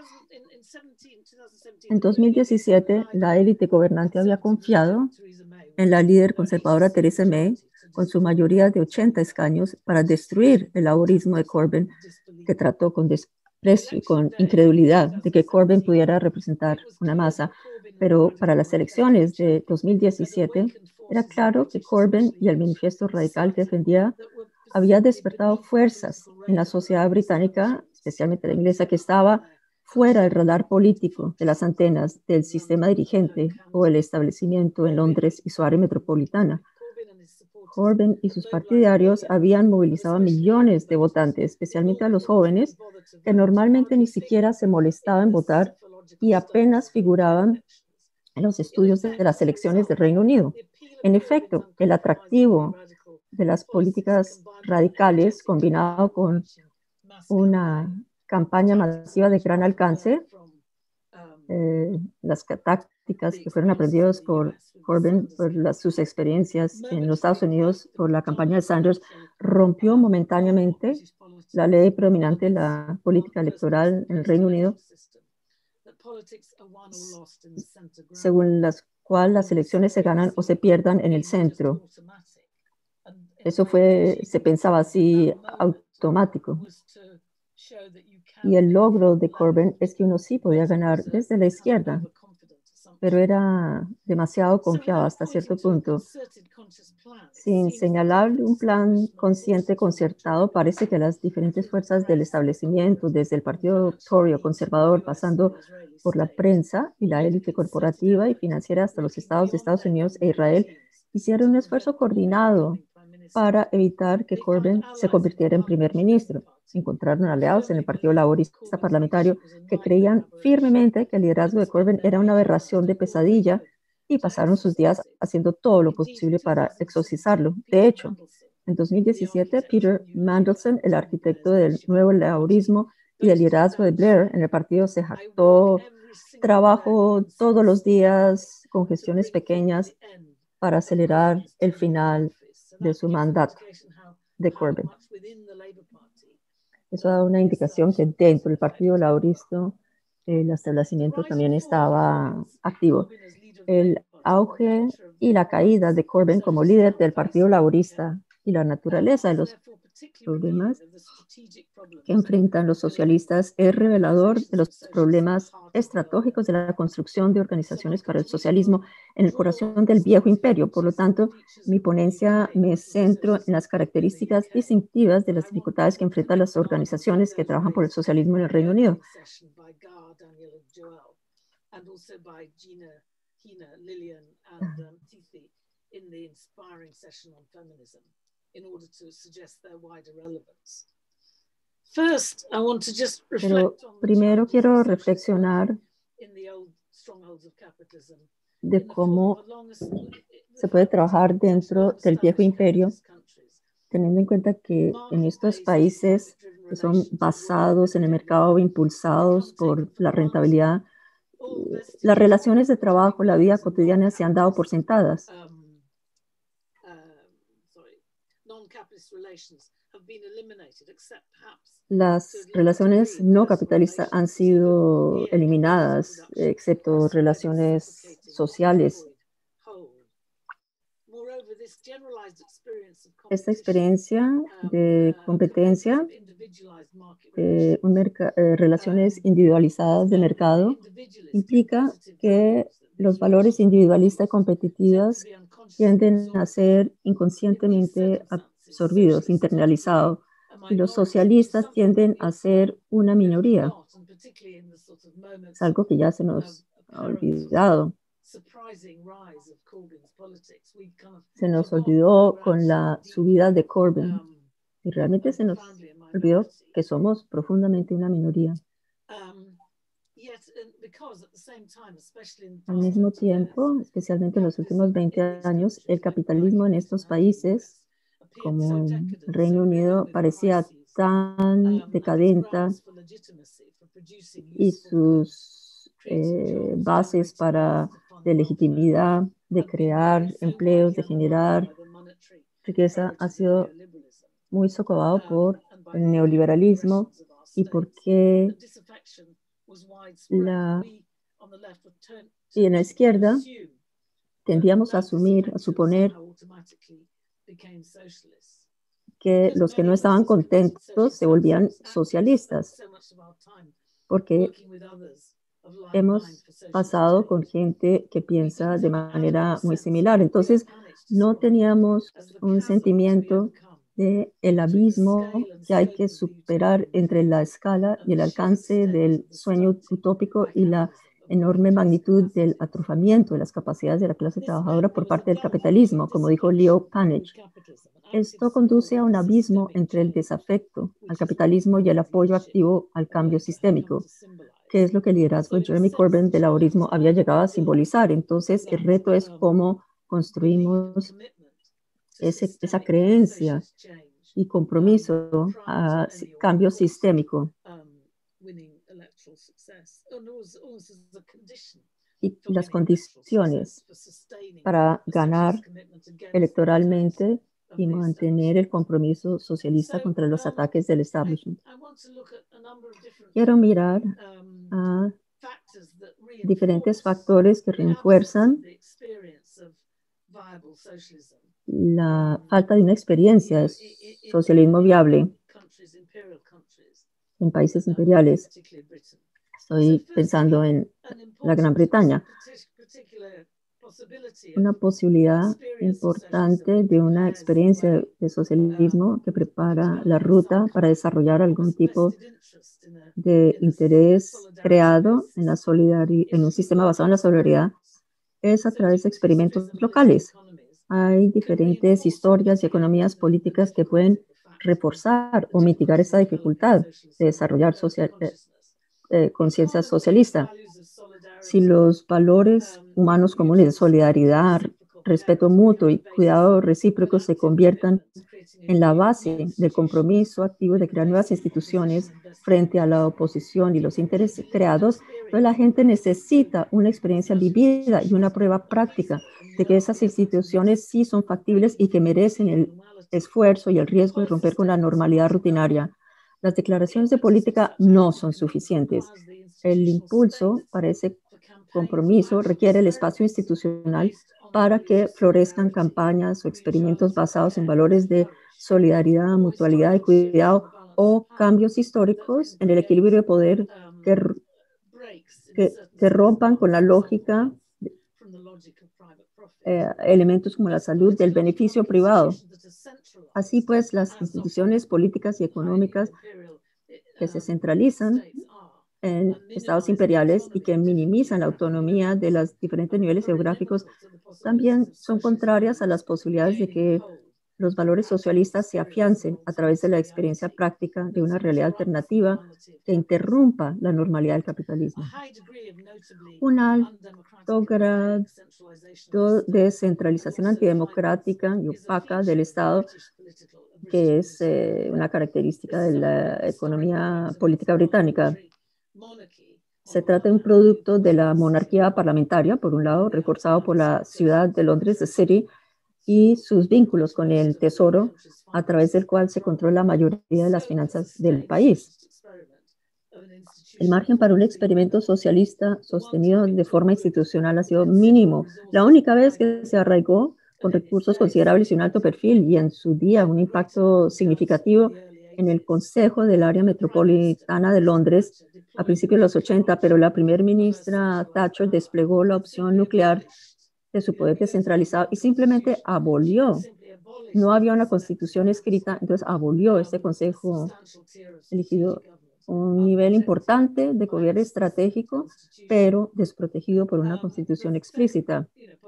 En 2017, la élite gobernante había confiado en la líder conservadora Theresa May, con su mayoría de 80 escaños, para destruir el laborismo de Corbyn, que trató con desprecio y con incredulidad de que Corbyn pudiera representar una masa. Pero para las elecciones de 2017, era claro que Corbyn y el manifiesto radical que defendía había despertado fuerzas en la sociedad británica, especialmente la inglesa, que estaba fuera del radar político, de las antenas del sistema dirigente o el establecimiento en Londres y su área metropolitana. Corbyn y sus partidarios habían movilizado a millones de votantes, especialmente a los jóvenes, que normalmente ni siquiera se molestaban en votar y apenas figuraban en los estudios de las elecciones del Reino Unido. En efecto, el atractivo de las políticas radicales, combinado con una campaña masiva de gran alcance, las tácticas que fueron aprendidas por Corbyn por sus experiencias en los Estados Unidos por la campaña de Sanders, rompió momentáneamente la ley predominante de la política electoral en el Reino Unido, según la cual las elecciones se ganan o se pierdan en el centro. Eso se pensaba así automático. Y el logro de Corbyn es que uno sí podía ganar desde la izquierda, pero era demasiado confiado hasta cierto punto. Sin señalar un plan consciente concertado, parece que las diferentes fuerzas del establecimiento, desde el Partido Tory o conservador, pasando por la prensa y la élite corporativa y financiera hasta los estados de Estados Unidos e Israel, hicieron un esfuerzo coordinado para evitar que Corbyn se convirtiera en primer ministro. Encontraron aliados en el Partido Laborista Parlamentario que creían firmemente que el liderazgo de Corbyn era una aberración de pesadilla y pasaron sus días haciendo todo lo posible para exorcizarlo. De hecho, en 2017, Peter Mandelson, el arquitecto del nuevo laborismo y del liderazgo de Blair en el partido, se jactó: trabajo todos los días con gestiones pequeñas para acelerar el final de su mandato de Corbyn. Eso da una indicación que dentro del Partido Laborista el establecimiento también estaba activo. El auge y la caída de Corbyn como líder del Partido Laborista y la naturaleza de los problemas que enfrentan los socialistas es revelador de los problemas estratégicos de la construcción de organizaciones para el socialismo en el corazón del viejo imperio. Por lo tanto, mi ponencia me centro en las características distintivas de las dificultades que enfrentan las organizaciones que trabajan por el socialismo en el Reino Unido. Pero primero quiero reflexionar de cómo se puede trabajar dentro del viejo imperio, teniendo en cuenta que en estos países que son basados en el mercado, impulsados por la rentabilidad, las relaciones de trabajo, la vida cotidiana se han dado por sentadas. Las relaciones no capitalistas han sido eliminadas, excepto relaciones sociales. Esta experiencia de competencia, relaciones individualizadas de mercado, implica que los valores individualistas y competitivos tienden a ser inconscientemente absorbidos, internalizados, y los socialistas tienden a ser una minoría. Es algo que ya se nos ha olvidado. Se nos olvidó con la subida de Corbyn y realmente se nos olvidó que somos profundamente una minoría. Al mismo tiempo, especialmente en los últimos 20 años, el capitalismo en estos países, como en el Reino Unido, parecía tan decadente y sus bases de legitimidad, de crear empleos, de generar riqueza, ha sido muy socavado por el neoliberalismo y porque y en la izquierda tendíamos a suponer que los que no estaban contentos se volvían socialistas, porque hemos pasado con gente que piensa de manera muy similar. Entonces, no teníamos un sentimiento de el abismo que hay que superar entre la escala y el alcance del sueño utópico y la enorme magnitud del atrofamiento de las capacidades de la clase trabajadora por parte del capitalismo, como dijo Leo Panitch. Esto conduce a un abismo entre el desafecto al capitalismo y el apoyo activo al cambio sistémico, que es lo que el liderazgo de Jeremy Corbyn del laborismo había llegado a simbolizar. Entonces, el reto es cómo construimos esa creencia y compromiso a cambio sistémico. Y las condiciones para ganar electoralmente y mantener el compromiso socialista contra los ataques del establishment. Quiero mirar a diferentes factores que refuerzan la falta de una experiencia de socialismo viable en países imperiales. Estoy pensando en la Gran Bretaña. Una posibilidad importante de una experiencia de socialismo que prepara la ruta para desarrollar algún tipo de interés creado en en un sistema basado en la solidaridad es a través de experimentos locales. hay diferentes historias y economías políticas que pueden reforzar o mitigar esta dificultad de desarrollar conciencia socialista. Si los valores humanos comunes de solidaridad, respeto mutuo y cuidado recíproco se conviertan en la base del compromiso activo de crear nuevas instituciones frente a la oposición y los intereses creados, pues la gente necesita una experiencia vivida y una prueba práctica de que esas instituciones sí son factibles y que merecen el esfuerzo y el riesgo de romper con la normalidad rutinaria. Las declaraciones de política no son suficientes. El impulso para ese compromiso requiere el espacio institucional para que florezcan campañas o experimentos basados en valores de solidaridad, mutualidad y cuidado o cambios históricos en el equilibrio de poder que rompan con la lógica elementos como la salud del beneficio privado. Así pues, las instituciones políticas y económicas que se centralizan en estados imperiales y que minimizan la autonomía de los diferentes niveles geográficos también son contrarias a las posibilidades de que los valores socialistas se afiancen a través de la experiencia práctica de una realidad alternativa que interrumpa la normalidad del capitalismo. Un alto grado de centralización antidemocrática y opaca del Estado, que es una característica de la economía política británica. Se trata de un producto de la monarquía parlamentaria, por un lado, reforzado por la ciudad de Londres, The City, y sus vínculos con el Tesoro, a través del cual se controla la mayoría de las finanzas del país. El margen para un experimento socialista sostenido de forma institucional ha sido mínimo. La única vez que se arraigó con recursos considerables y un alto perfil y en su día un impacto significativo en el Consejo del Área Metropolitana de Londres a principios de los 80, pero la primer ministra Thatcher desplegó la opción nuclear de su poder descentralizado y simplemente abolió. No había una constitución escrita, entonces abolió este consejo elegido un nivel importante de gobierno estratégico, pero desprotegido por una constitución explícita.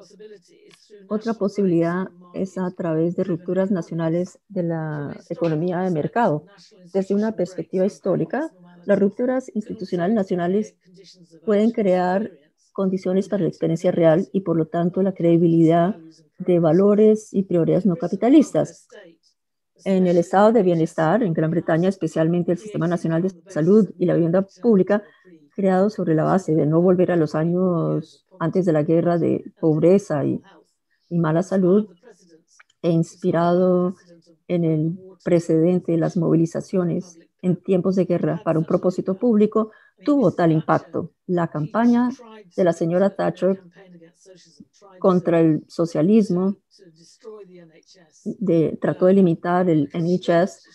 Otra posibilidad es a través de rupturas nacionales de la economía de mercado. Desde una perspectiva histórica, las rupturas institucionales nacionales pueden crear condiciones para la experiencia real y, por lo tanto, la credibilidad de valores y prioridades no capitalistas. En el estado de bienestar, en Gran Bretaña, especialmente el Sistema Nacional de Salud y la vivienda pública, creado sobre la base de no volver a los años antes de la guerra de pobreza y mala salud, e inspirado en el precedente de las movilizaciones en tiempos de guerra para un propósito público, tuvo tal impacto. La campaña de la señora Thatcher contra el socialismo trató de limitar el NHS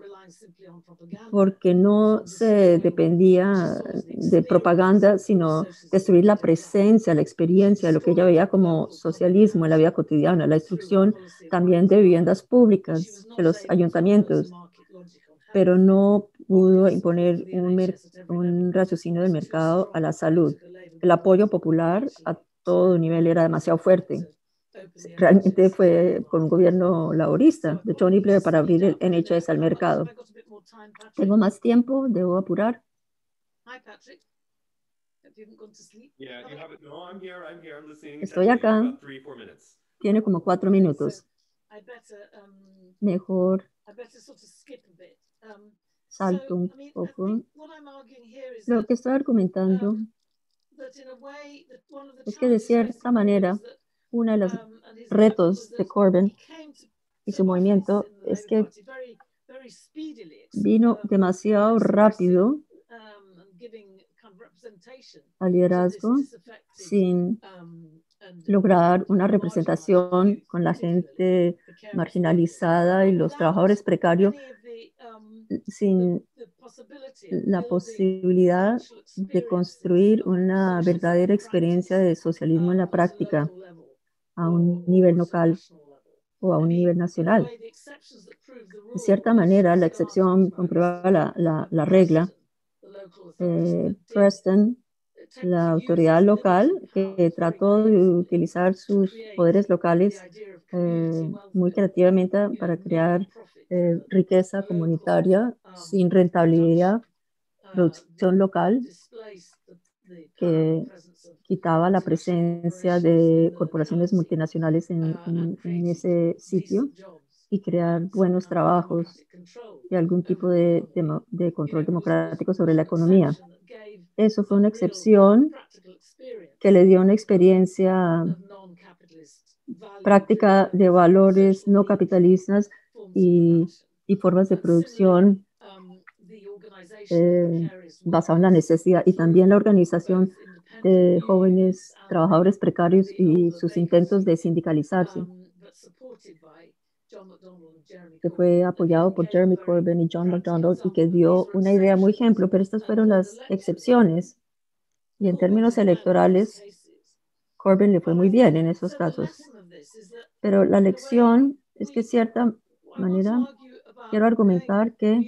porque no se dependía de propaganda, sino destruir la presencia, la experiencia, lo que ella veía como socialismo en la vida cotidiana, la destrucción también de viviendas públicas, de los ayuntamientos, pero no pudo imponer un raciocinio del mercado a la salud. El apoyo popular a todo nivel era demasiado fuerte. Realmente fue con un gobierno laborista de Tony Blair para abrir el NHS al mercado. Tengo más tiempo, debo apurar. Estoy acá. Tiene como 4 minutos. Mejor salto un poco. Lo que estoy argumentando es que de cierta manera uno de los retos de Corbyn y su movimiento es que vino demasiado rápido al liderazgo sin lograr una representación con la gente marginalizada y los trabajadores precarios, sin la posibilidad de construir una verdadera experiencia de socialismo en la práctica a un nivel local o a un nivel nacional. De cierta manera, la excepción comprueba la regla. Preston, la autoridad local, que trató de utilizar sus poderes locales muy creativamente para crear riqueza comunitaria sin rentabilidad, producción local, que quitaba la presencia de corporaciones multinacionales en ese sitio y crear buenos trabajos y algún tipo de control democrático sobre la economía. Eso fue una excepción que le dio una experiencia práctica de valores no capitalistas y formas de producción basado en la necesidad, y también la organización de jóvenes trabajadores precarios y sus intentos de sindicalizarse, que fue apoyado por Jeremy Corbyn y John McDonnell y que dio una idea muy ejemplo, pero estas fueron las excepciones. Y en términos electorales, Corbyn le fue muy bien en esos casos. Pero la lección es que, de cierta manera, quiero argumentar que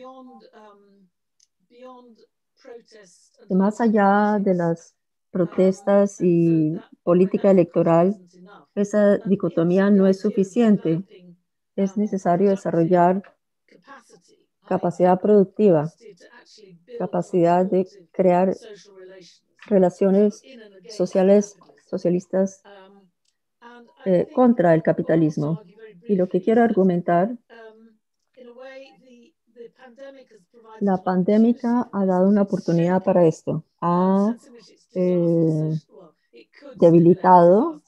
más allá de las protestas y política electoral, esa dicotomía no es suficiente. Es necesario desarrollar capacidad productiva, capacidad de crear relaciones sociales, socialistas contra el capitalismo. Y lo que quiero argumentar, la pandemia ha dado una oportunidad para esto. Ha debilitado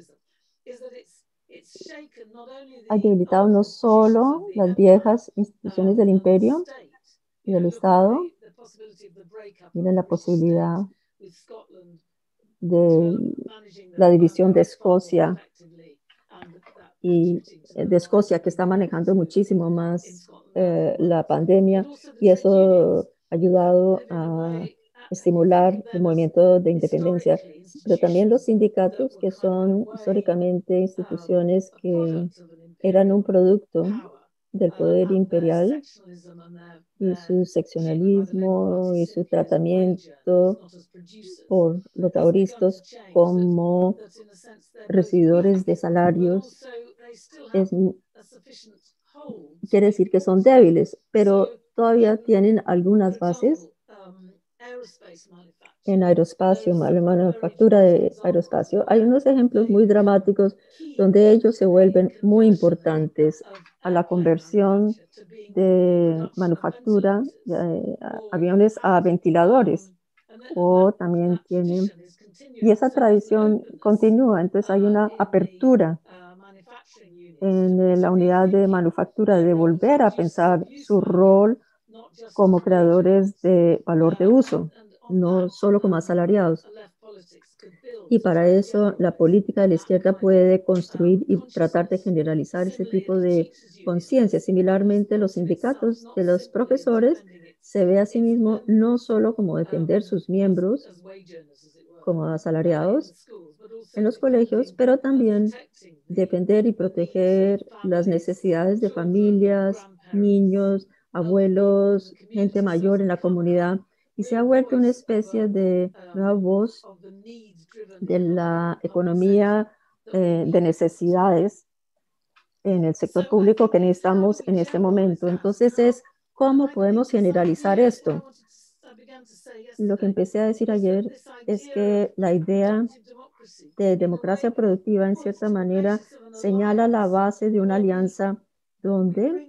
no solo las viejas instituciones del imperio y del Estado, tiene la posibilidad de la división de Escocia y de Escocia, que está manejando muchísimo más la pandemia, y eso ha ayudado a estimular el movimiento de independencia, pero también los sindicatos, que son históricamente instituciones que eran un producto del poder imperial y su seccionalismo y su tratamiento por los lauristas como recibidores de salarios, quiere decir que son débiles, pero todavía tienen algunas bases en aeroespacio, la manufactura de aeroespacio. Hay unos ejemplos muy dramáticos donde ellos se vuelven muy importantes a la conversión de manufactura de aviones a ventiladores, o también tienen, y esa tradición continúa, entonces hay una apertura en la unidad de manufactura de volver a pensar su rol como creadores de valor de uso, no solo como asalariados. Y para eso la política de la izquierda puede construir y tratar de generalizar ese tipo de conciencia. Similarmente, los sindicatos de los profesores se ve a sí mismo no solo como defender sus miembros como asalariados en los colegios, pero también defender y proteger las necesidades de familias, niños, abuelos, gente mayor en la comunidad, y se ha vuelto una especie de nueva voz de la economía de necesidades en el sector público que necesitamos en este momento. Entonces es cómo podemos generalizar esto. Lo que empecé a decir ayer es que la idea de democracia productiva, en cierta manera, señala la base de una alianza donde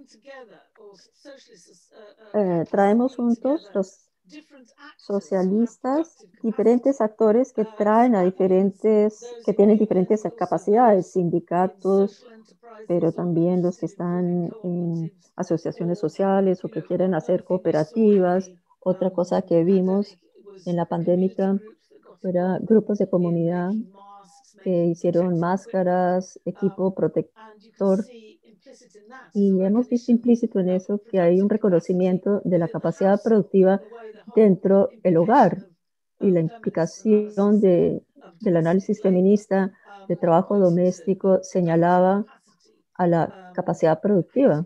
traemos juntos los socialistas, diferentes actores que traen a que tienen diferentes capacidades, sindicatos, pero también los que están en asociaciones sociales o que quieren hacer cooperativas. Otra cosa que vimos en la pandemia era grupos de comunidad que hicieron máscaras, equipo protector, y hemos visto implícito en eso que hay un reconocimiento de la capacidad productiva dentro del hogar y la implicación del análisis feminista de trabajo doméstico señalaba a la capacidad productiva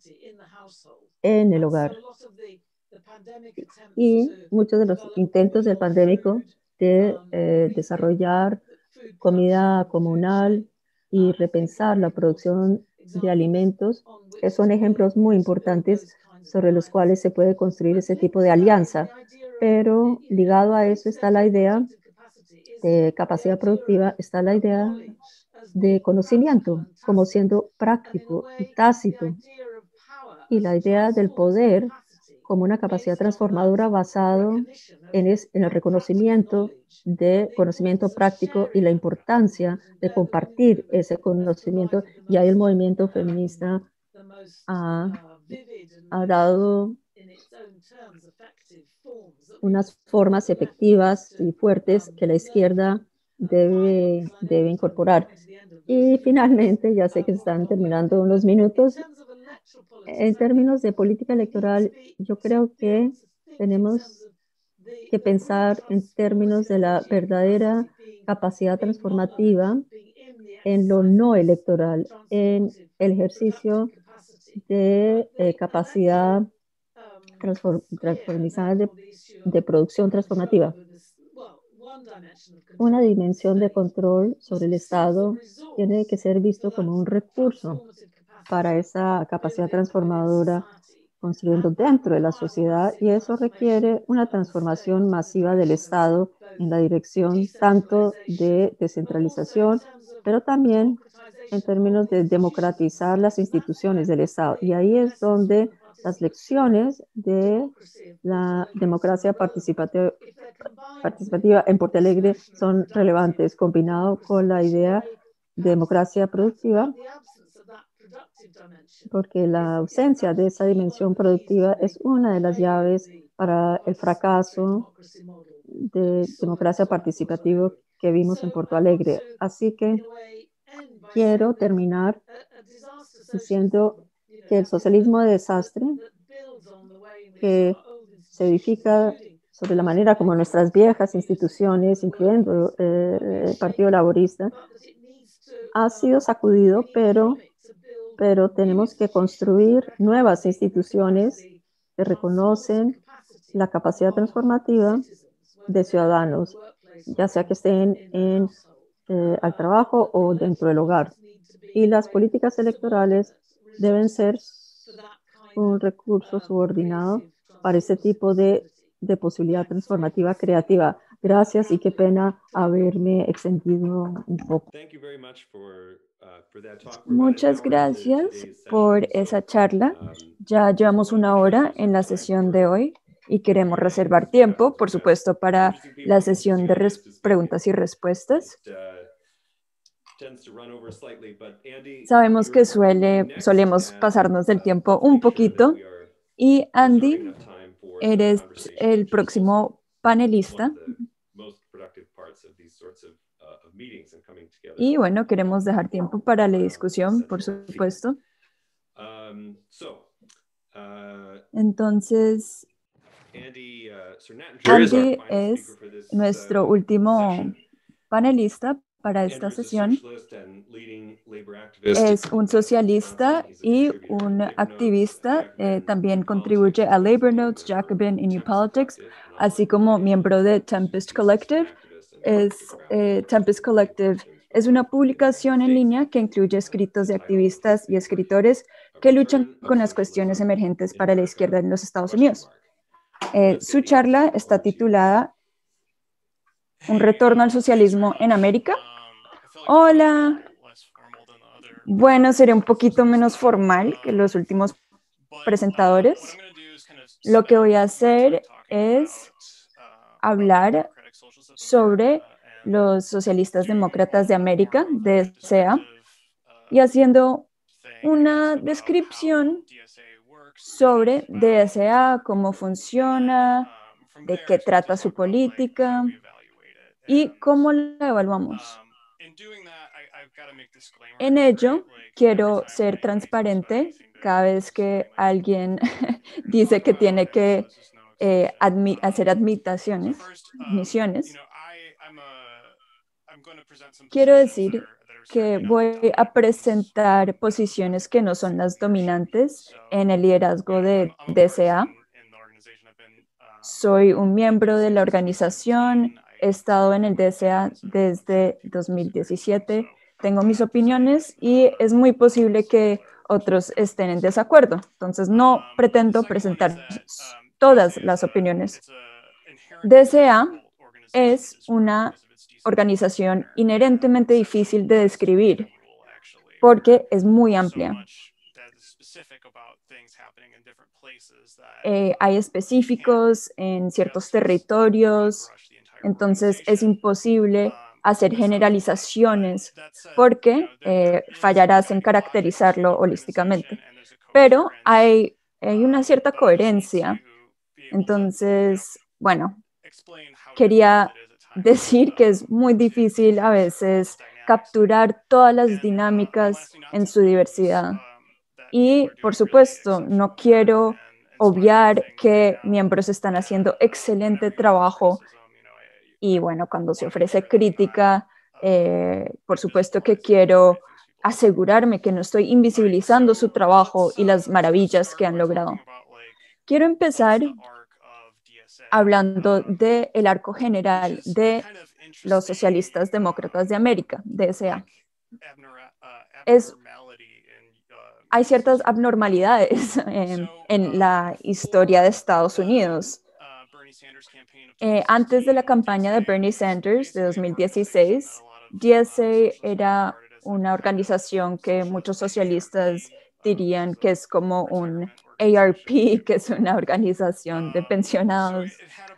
en el hogar. Y muchos de los intentos del pandémico de desarrollar comida comunal y repensar la producción de alimentos, que son ejemplos muy importantes sobre los cuales se puede construir ese tipo de alianza. Pero ligado a eso está la idea de capacidad productiva, está la idea de conocimiento como siendo práctico y tácito, y la idea del poder como una capacidad transformadora basado en el reconocimiento de conocimiento práctico y la importancia de compartir ese conocimiento. Y ahí el movimiento feminista ha dado unas formas efectivas y fuertes que la izquierda debe incorporar. Y finalmente, ya sé que están terminando unos minutos, en términos de política electoral, yo creo que tenemos que pensar en términos de la verdadera capacidad transformativa en lo no electoral, en el ejercicio de capacidad transformizada de producción transformativa. Una dimensión de control sobre el Estado tiene que ser visto como un recurso para esa capacidad transformadora construyendo dentro de la sociedad, y eso requiere una transformación masiva del Estado en la dirección tanto de descentralización, pero también en términos de democratizar las instituciones del Estado. Y ahí es donde las lecciones de la democracia participativa en Porto Alegre son relevantes, combinado con la idea de democracia productiva, porque la ausencia de esa dimensión productiva es una de las llaves para el fracaso de democracia participativa que vimos en Porto Alegre. Así que quiero terminar diciendo que el socialismo de desastre, que se edifica sobre la manera como nuestras viejas instituciones, incluyendo el Partido Laborista, ha sido sacudido, pero tenemos que construir nuevas instituciones que reconocen la capacidad transformativa de ciudadanos, ya sea que estén al trabajo o dentro del hogar. Y las políticas electorales deben ser un recurso subordinado para ese tipo de posibilidad transformativa creativa. Gracias y qué pena haberme extendido un poco. Muchas gracias por esa charla. Ya llevamos una hora en la sesión de hoy y queremos reservar tiempo, por supuesto, para la sesión de preguntas y respuestas. Sabemos que solemos pasarnos del tiempo un poquito. Y Andy, eres el próximo panelista. Y bueno, queremos dejar tiempo para la discusión, por supuesto. Entonces, Andy es nuestro último panelista para esta sesión. Es un socialista y un activista. También contribuye a Labor Notes, Jacobin y New Politics, así como miembro de Tempest Collective. Tempest Collective es una publicación en línea que incluye escritos de activistas y escritores que luchan con las cuestiones emergentes para la izquierda en los Estados Unidos. Su charla está titulada Un retorno al socialismo en América. Hola. Bueno, seré un poquito menos formal que los últimos presentadores. Lo que voy a hacer es hablar sobre los socialistas demócratas de América, DSA, y haciendo una descripción sobre DSA, cómo funciona, de qué trata su política y cómo la evaluamos. En ello, quiero ser transparente cada vez que alguien dice que tiene que hacer admisiones. Quiero decir que voy a presentar posiciones que no son las dominantes en el liderazgo de DSA. Soy un miembro de la organización, he estado en el DSA desde 2017 tengo mis opiniones y es muy posible que otros estén en desacuerdo. Entonces, no pretendo presentar todas las opiniones. DSA es una organización inherentemente difícil de describir porque es muy amplia. Hay específicos en ciertos territorios, entonces es imposible hacer generalizaciones porque fallarás en caracterizarlo holísticamente. Pero hay una cierta coherencia. Entonces, bueno, quería decir que es muy difícil a veces capturar todas las dinámicas en su diversidad. Y, por supuesto, no quiero obviar que miembros están haciendo excelente trabajo y, bueno, cuando se ofrece crítica, por supuesto que quiero asegurarme que no estoy invisibilizando su trabajo y las maravillas que han logrado. Quiero empezar hablando del arco general de los socialistas demócratas de América, DSA. Hay ciertas abnormalidades en la historia de Estados Unidos. Antes de la campaña de Bernie Sanders de 2016, DSA era una organización que muchos socialistas dirían que es como un ARP, que es una organización de pensionados.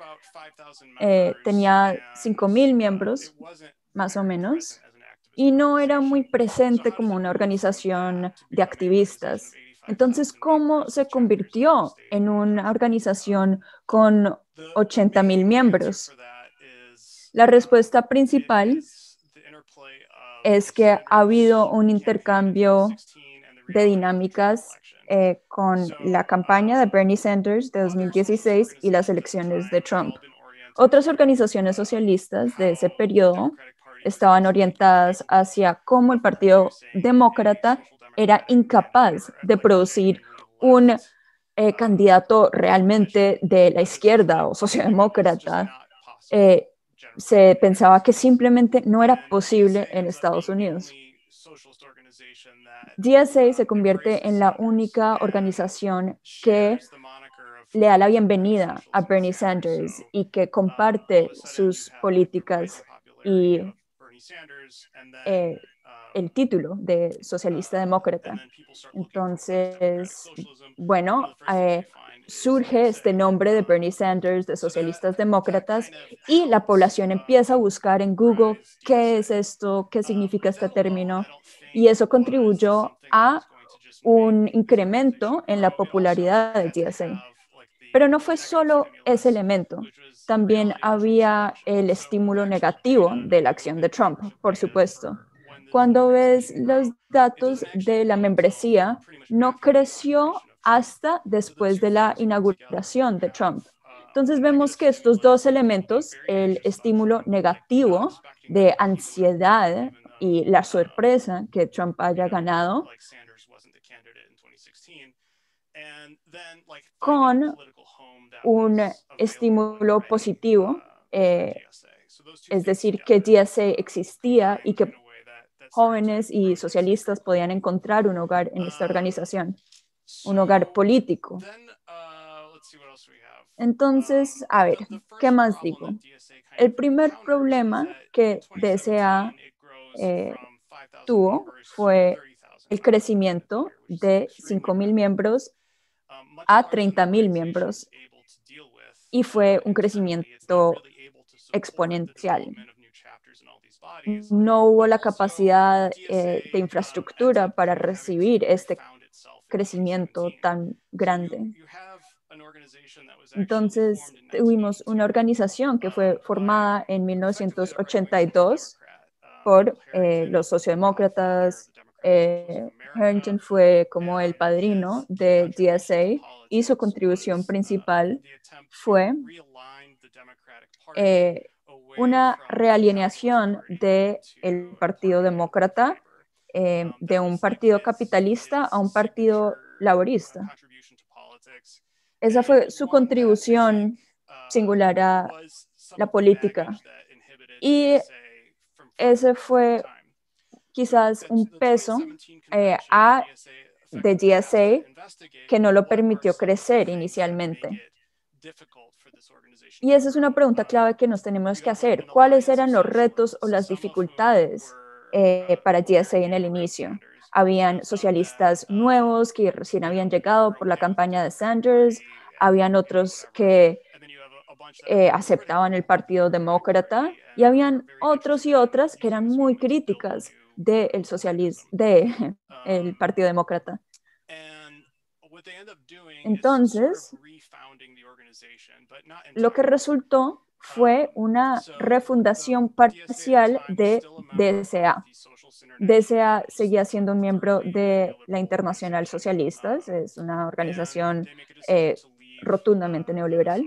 Tenía 5,000 miembros, más o menos, y no era muy presente como una organización de activistas. Entonces, ¿cómo se convirtió en una organización con 80,000 miembros? La respuesta principal es que ha habido un intercambio de dinámicas con la campaña de Bernie Sanders de 2016 y las elecciones de Trump. Otras organizaciones socialistas de ese periodo estaban orientadas hacia cómo el Partido Demócrata era incapaz de producir un candidato realmente de la izquierda o socialdemócrata. Se pensaba que simplemente no era posible en Estados Unidos. DSA se convierte en la única organización que le da la bienvenida a Bernie Sanders y que comparte sus políticas y el título de socialista demócrata. Entonces, bueno, surge este nombre de Bernie Sanders, de socialistas demócratas, y la población empieza a buscar en Google qué es esto, qué significa este término, y eso contribuyó a un incremento en la popularidad de DSA. Pero no fue solo ese elemento, también había el estímulo negativo de la acción de Trump, por supuesto. Cuando ves los datos de la membresía, no creció hasta después de la inauguración de Trump. Entonces vemos que estos dos elementos, el estímulo negativo de ansiedad y la sorpresa que Trump haya ganado, con un estímulo positivo, es decir, que DSA existía y que jóvenes y socialistas podían encontrar un hogar en esta organización, un hogar político. Entonces, a ver, ¿qué más digo? El primer problema que DSA tuvo fue el crecimiento de 5,000 miembros a 30,000 miembros y fue un crecimiento exponencial. No hubo la capacidad de infraestructura para recibir este crecimiento tan grande. Entonces, tuvimos una organización que fue formada en 1982 por los sociodemócratas. Harrington fue como el padrino de DSA y su contribución principal fue una realineación del Partido Demócrata de un partido capitalista a un partido laborista. Esa fue su contribución singular a la política. Y ese fue quizás un peso de GSA que no lo permitió crecer inicialmente. Y esa es una pregunta clave que nos tenemos que hacer. ¿Cuáles eran los retos o las dificultades para GSA en el inicio? Habían socialistas nuevos que recién habían llegado por la campaña de Sanders, habían otros que aceptaban el Partido Demócrata y habían otros y otras que eran muy críticas del socialismo, del Partido Demócrata. Entonces, lo que resultó fue una refundación parcial de DSA. DSA seguía siendo un miembro de la Internacional Socialistas, es una organización rotundamente neoliberal.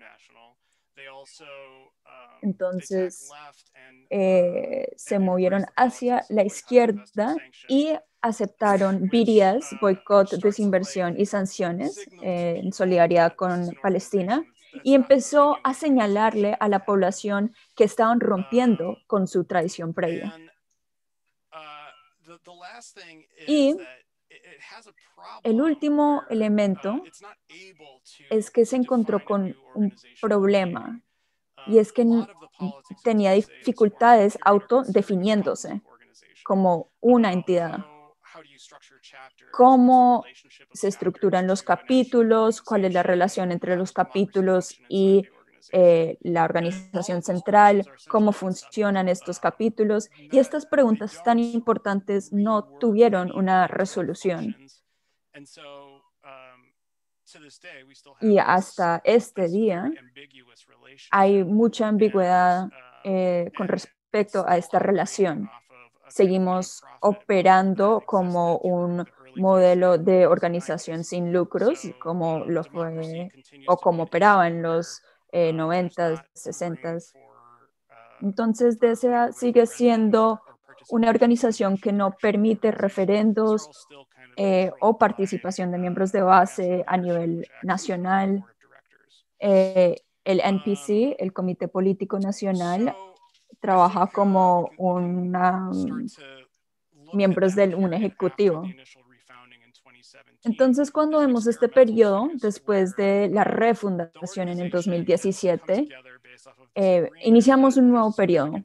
Entonces, se movieron hacia la izquierda y aceptaron BDS, boicot, desinversión y sanciones en solidaridad con Palestina, y empezó a señalarle a la población que estaban rompiendo con su tradición previa. Y el último elemento es que se encontró con un problema, y es que tenía dificultades autodefiniéndose como una entidad. ¿Cómo se estructuran los capítulos? ¿Cuál es la relación entre los capítulos y la organización central? ¿Cómo funcionan estos capítulos? Y estas preguntas tan importantes no tuvieron una resolución. Y hasta este día hay mucha ambigüedad con respecto a esta relación. Seguimos operando como un modelo de organización sin lucros, como lo fue o como operaba en los 90s, 60s. Entonces, DSA sigue siendo una organización que no permite referendos o participación de miembros de base a nivel nacional. El NPC, el Comité Político Nacional, trabaja como miembros de un ejecutivo. Entonces, cuando vemos este periodo, después de la refundación en el 2017, iniciamos un nuevo periodo.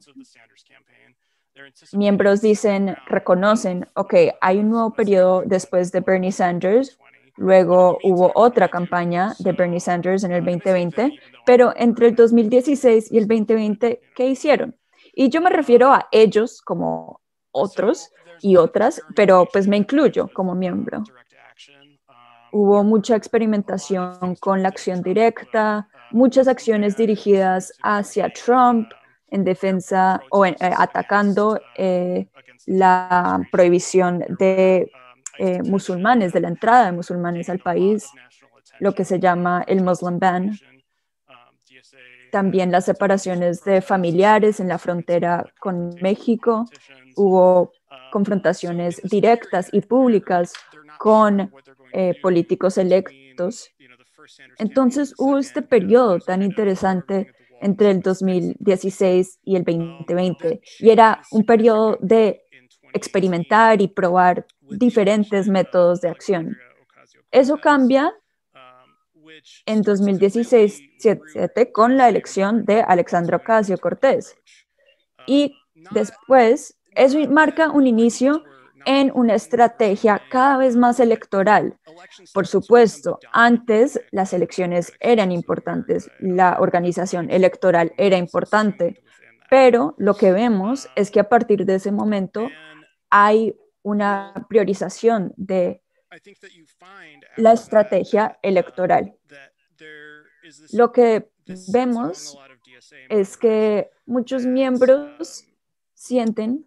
Miembros reconocen, ok, hay un nuevo periodo después de Bernie Sanders, luego hubo otra campaña de Bernie Sanders en el 2020, pero entre el 2016 y el 2020, ¿qué hicieron? Y yo me refiero a ellos como otros y otras, pero pues me incluyo como miembro. Hubo mucha experimentación con la acción directa, muchas acciones dirigidas hacia Trump en defensa o atacando la prohibición de musulmanes, de la entrada de musulmanes al país, lo que se llama el Muslim Ban. También las separaciones de familiares en la frontera con México. Hubo confrontaciones directas y públicas con políticos electos. Entonces hubo este periodo tan interesante entre el 2016 y el 2020, y era un periodo de experimentar y probar diferentes métodos de acción. Eso cambia en 2016 con la elección de Alexandria Ocasio-Cortez. Y después, eso marca un inicio en una estrategia cada vez más electoral. Por supuesto, antes las elecciones eran importantes, la organización electoral era importante, pero lo que vemos es que a partir de ese momento hay una priorización de la estrategia electoral. Lo que vemos es que muchos miembros sienten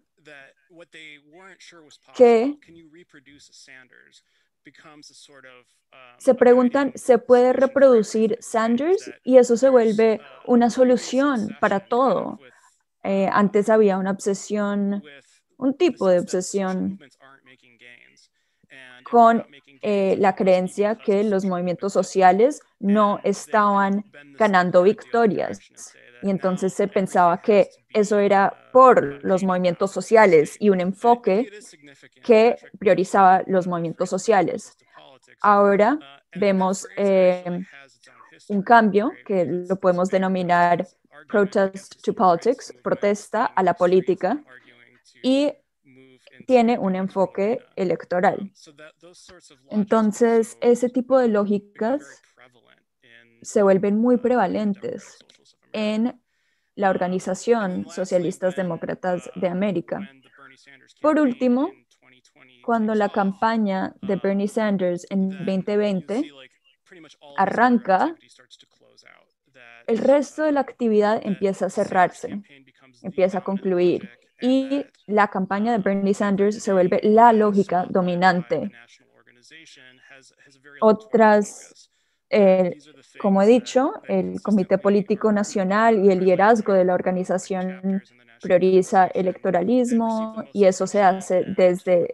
que se preguntan, ¿se puede reproducir Sanders? Y eso se vuelve una solución para todo. Antes había una obsesión, un tipo de obsesión con la creencia que los movimientos sociales no estaban ganando victorias. Y entonces se pensaba que eso era por los movimientos sociales y un enfoque que priorizaba los movimientos sociales. Ahora vemos un cambio que lo podemos denominar protest to politics, protesta a la política, y tiene un enfoque electoral. Entonces, ese tipo de lógicas se vuelven muy prevalentes en la Organización Socialistas Demócratas de América. Por último, cuando la campaña de Bernie Sanders en 2020 arranca, el resto de la actividad empieza a cerrarse, empieza a concluir, y la campaña de Bernie Sanders se vuelve la lógica dominante. Otras, como he dicho, el Comité Político Nacional y el liderazgo de la organización prioriza electoralismo, y eso se hace desde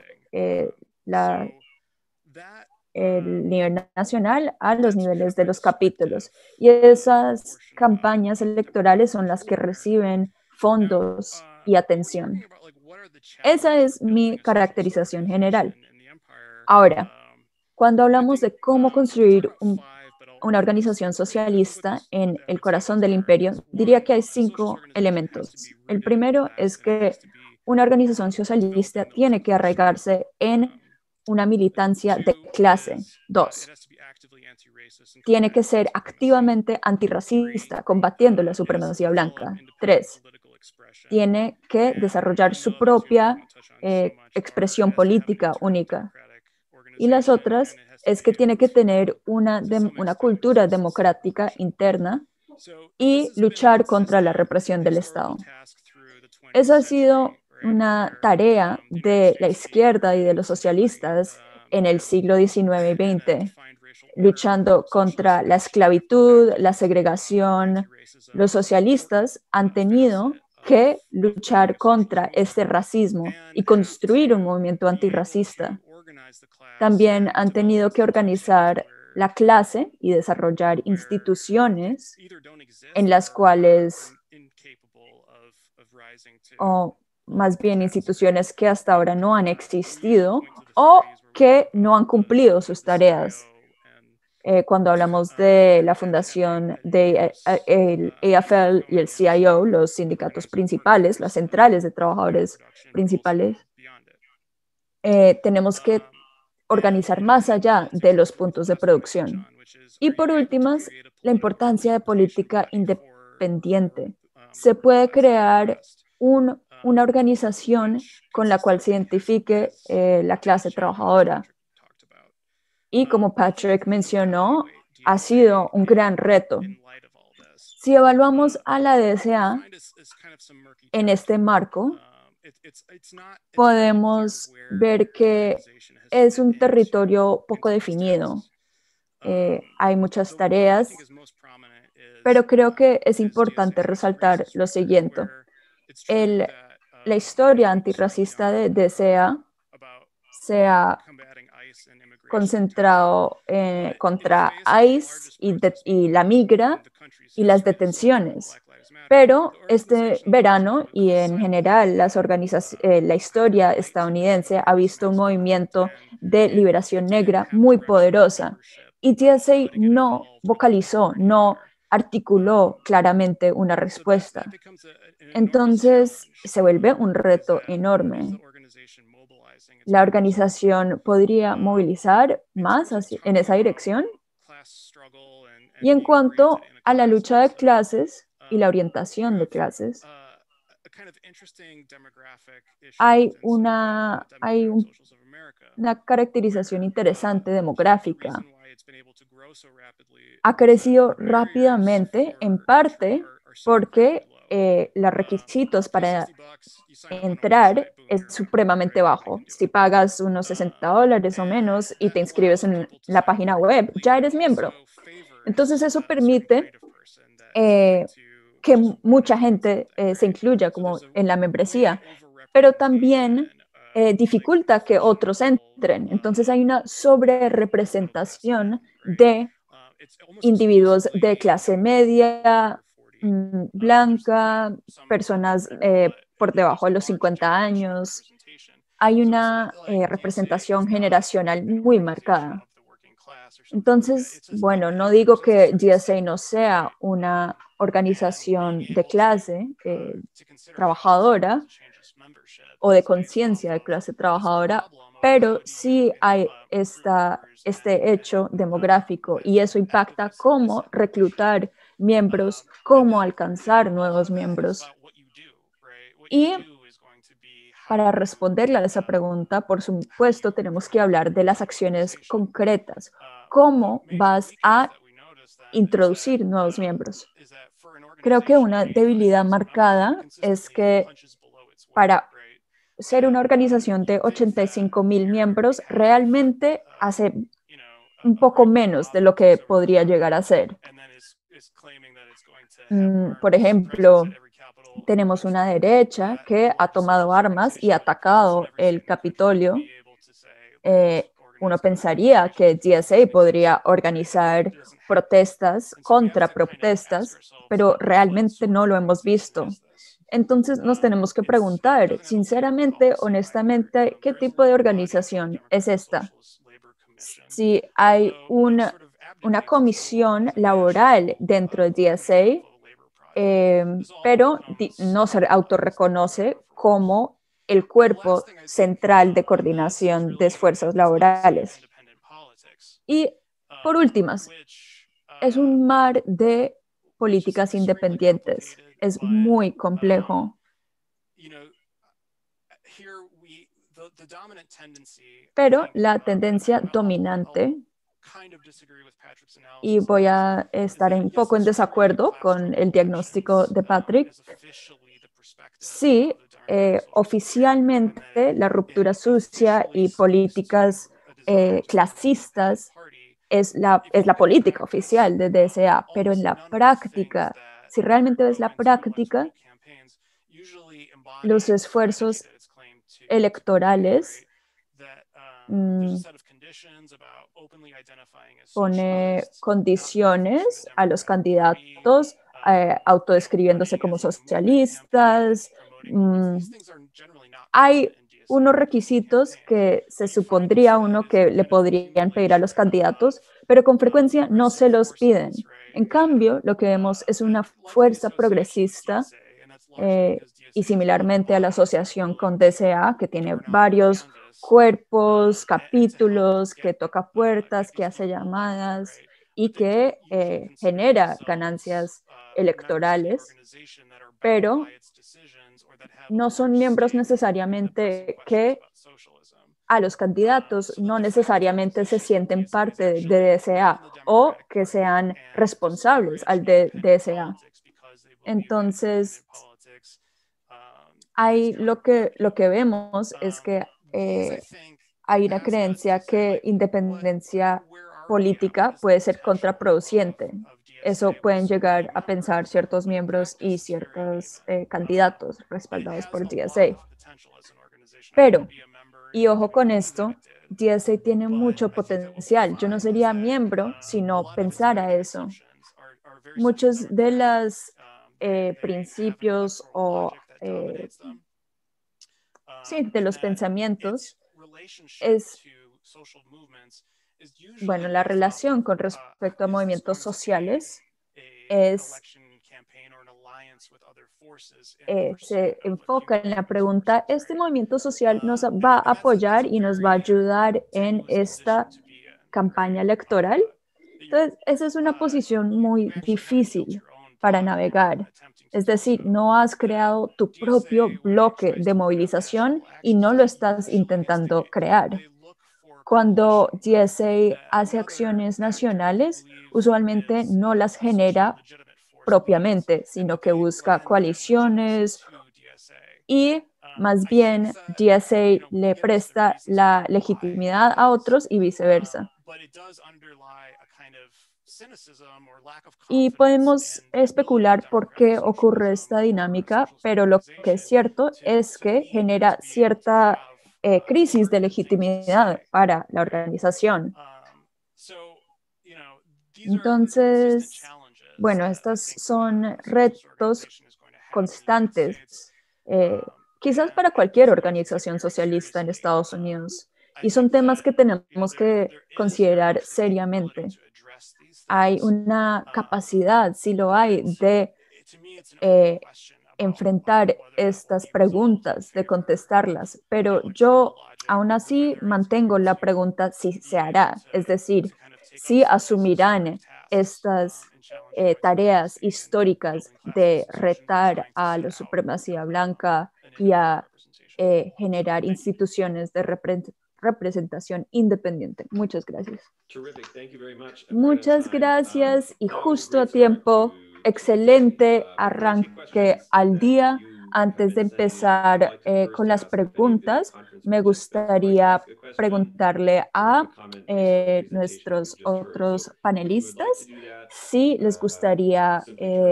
el nivel nacional a los niveles de los capítulos. Y esas campañas electorales son las que reciben fondos y atención. Esa es mi caracterización general. Ahora, cuando hablamos de cómo construir una organización socialista en el corazón del imperio, diría que hay 5 elementos. El primero es que una organización socialista tiene que arraigarse en una militancia de clase. 2, tiene que ser activamente antirracista, combatiendo la supremacía blanca. 3, tiene que desarrollar su propia expresión política única. Y las otras es que tiene que tener una cultura democrática interna y luchar contra la represión del Estado. Esa ha sido una tarea de la izquierda y de los socialistas en el siglo XIX y XX, luchando contra la esclavitud, la segregación. Los socialistas han tenido que luchar contra este racismo y construir un movimiento antirracista. También han tenido que organizar la clase y desarrollar instituciones en las cuales, o más bien instituciones que hasta ahora no han existido o que no han cumplido sus tareas. Cuando hablamos de la fundación del AFL y el CIO, los sindicatos principales, las centrales de trabajadores principales, tenemos que organizar más allá de los puntos de producción. Y por último, la importancia de política independiente. Se puede crear una organización con la cual se identifique la clase trabajadora. Y como Patrick mencionó, ha sido un gran reto. Si evaluamos a la DSA en este marco, podemos ver que es un territorio poco definido. Hay muchas tareas, pero creo que es importante resaltar lo siguiente. La historia antirracista de DSA se ha concentrado contra ICE y la migra y las detenciones. Pero este verano y en general la historia estadounidense ha visto un movimiento de liberación negra muy poderosa. Y DSA no vocalizó, no articuló claramente una respuesta. Entonces se vuelve un reto enorme. La organización podría movilizar más en esa dirección. Y en cuanto a la lucha de clases y la orientación de clases, hay una caracterización interesante demográfica. Ha crecido rápidamente, en parte porque los requisitos para entrar es supremamente bajo. Si pagas unos $60 o menos y te inscribes en la página web, ya eres miembro. Entonces eso permite que mucha gente se incluya como en la membresía, pero también dificulta que otros entren. Entonces hay una sobrerepresentación de individuos de clase media, blanca, personas por debajo de los 50 años. Hay una representación generacional muy marcada. Entonces, bueno, no digo que GSA no sea una organización de clase trabajadora o de conciencia de clase trabajadora, pero sí hay este hecho demográfico y eso impacta cómo reclutar miembros, cómo alcanzar nuevos miembros. Y para responderle a esa pregunta, por supuesto, tenemos que hablar de las acciones concretas. ¿Cómo vas a introducir nuevos miembros? Creo que una debilidad marcada es que para ser una organización de 85,000 miembros, realmente hace un poco menos de lo que podría llegar a ser. Por ejemplo, tenemos una derecha que ha tomado armas y ha atacado el Capitolio. Uno pensaría que GSA podría organizar protestas contra protestas, pero realmente no lo hemos visto. Entonces nos tenemos que preguntar, sinceramente, honestamente, ¿qué tipo de organización es esta? Si hay una comisión laboral dentro de GSA, pero no se autorreconoce como el cuerpo central de coordinación de esfuerzos laborales. Y por últimas, es un mar de políticas independientes. Es muy complejo. Pero la tendencia dominante, y voy a estar un poco en desacuerdo con el diagnóstico de Patrick, sí, oficialmente la ruptura sucia y políticas clasistas es la política oficial de DSA, pero en la práctica, si realmente ves la práctica, los esfuerzos electorales pone condiciones a los candidatos autodescribiéndose como socialistas. Hay unos requisitos que se supondría uno que le podrían pedir a los candidatos, pero con frecuencia no se los piden. En cambio, lo que vemos es una fuerza progresista y similarmente a la asociación con DCA, que tiene varios cuerpos, capítulos, que toca puertas, que hace llamadas y que genera ganancias electorales, pero no son miembros necesariamente que a los candidatos no necesariamente se sienten parte de DSA o que sean responsables al de DSA. Entonces, ahí lo que vemos es que hay una creencia que independencia política puede ser contraproducente. Eso pueden llegar a pensar ciertos miembros y ciertos candidatos respaldados por DSA. Pero, y ojo con esto, DSA tiene mucho potencial. Yo no sería miembro si no pensara eso. Muchos de los principios o de los pensamientos es, bueno, la relación con respecto a movimientos sociales se enfoca en la pregunta, ¿este movimiento social nos va a apoyar y nos va a ayudar en esta campaña electoral? Entonces, esa es una posición muy difícil para navegar. Es decir, no has creado tu propio bloque de movilización y no lo estás intentando crear. Cuando DSA hace acciones nacionales, usualmente no las genera propiamente, sino que busca coaliciones y más bien DSA le presta la legitimidad a otros y viceversa. Y podemos especular por qué ocurre esta dinámica, pero lo que es cierto es que genera cierta crisis de legitimidad para la organización. Entonces, Bueno, estos son retos constantes, quizás para cualquier organización socialista en Estados Unidos, y son temas que tenemos que considerar seriamente. Hay una capacidad, si lo hay, de enfrentar estas preguntas, de contestarlas, pero yo aún así mantengo la pregunta si se hará, es decir, si asumirán estas tareas históricas de retar a la supremacía blanca y a generar instituciones de representación independiente. Muchas gracias. Muchas gracias y justo a tiempo. Excelente arranque al día. Antes de empezar con las preguntas, me gustaría preguntarle a nuestros otros panelistas si les gustaría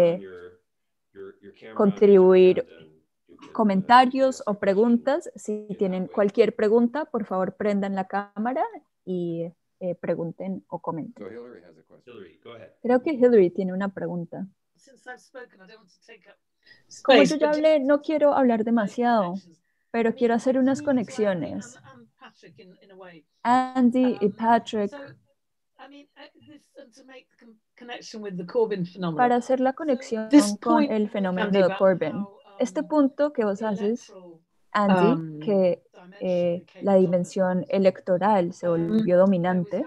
contribuir comentarios o preguntas. Si tienen cualquier pregunta, por favor prendan la cámara y pregunten o comenten. Creo que Hillary tiene una pregunta. Como yo ya hablé, no quiero hablar demasiado, pero quiero hacer unas conexiones. Andy y Patrick, para hacer la conexión con el fenómeno de Corbyn, este punto que vos haces, Andy, que la dimensión electoral se volvió dominante,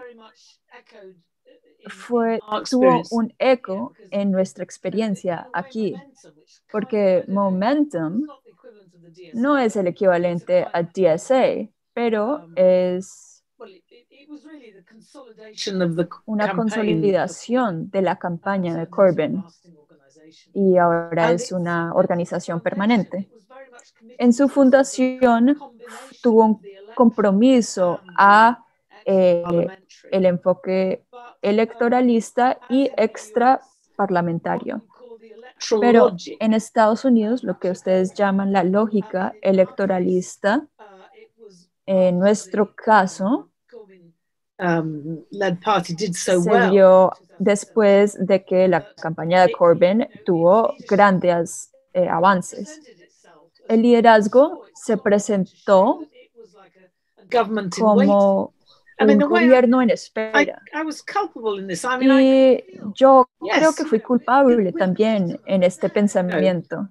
tuvo un eco en nuestra experiencia aquí, porque Momentum no es el equivalente a DSA, pero es una consolidación de la campaña de Corbyn y ahora es una organización permanente. En su fundación tuvo un compromiso a el enfoque electoralista y extraparlamentario. Pero en Estados Unidos, lo que ustedes llaman la lógica electoralista, en nuestro caso, se dio después de que la campaña de Corbyn tuvo grandes avances. El liderazgo se presentó como un gobierno en espera. Y yo creo que fui culpable también en este pensamiento.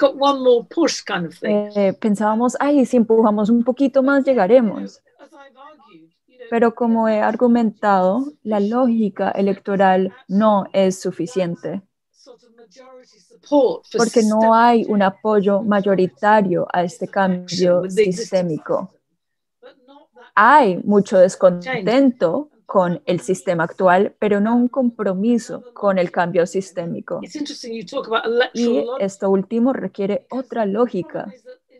Pensábamos, ay, si empujamos un poquito más llegaremos. Pero como he argumentado, la lógica electoral no es suficiente, porque no hay un apoyo mayoritario a este cambio sistémico. Hay mucho descontento con el sistema actual, pero no un compromiso con el cambio sistémico. Y esto último requiere otra lógica,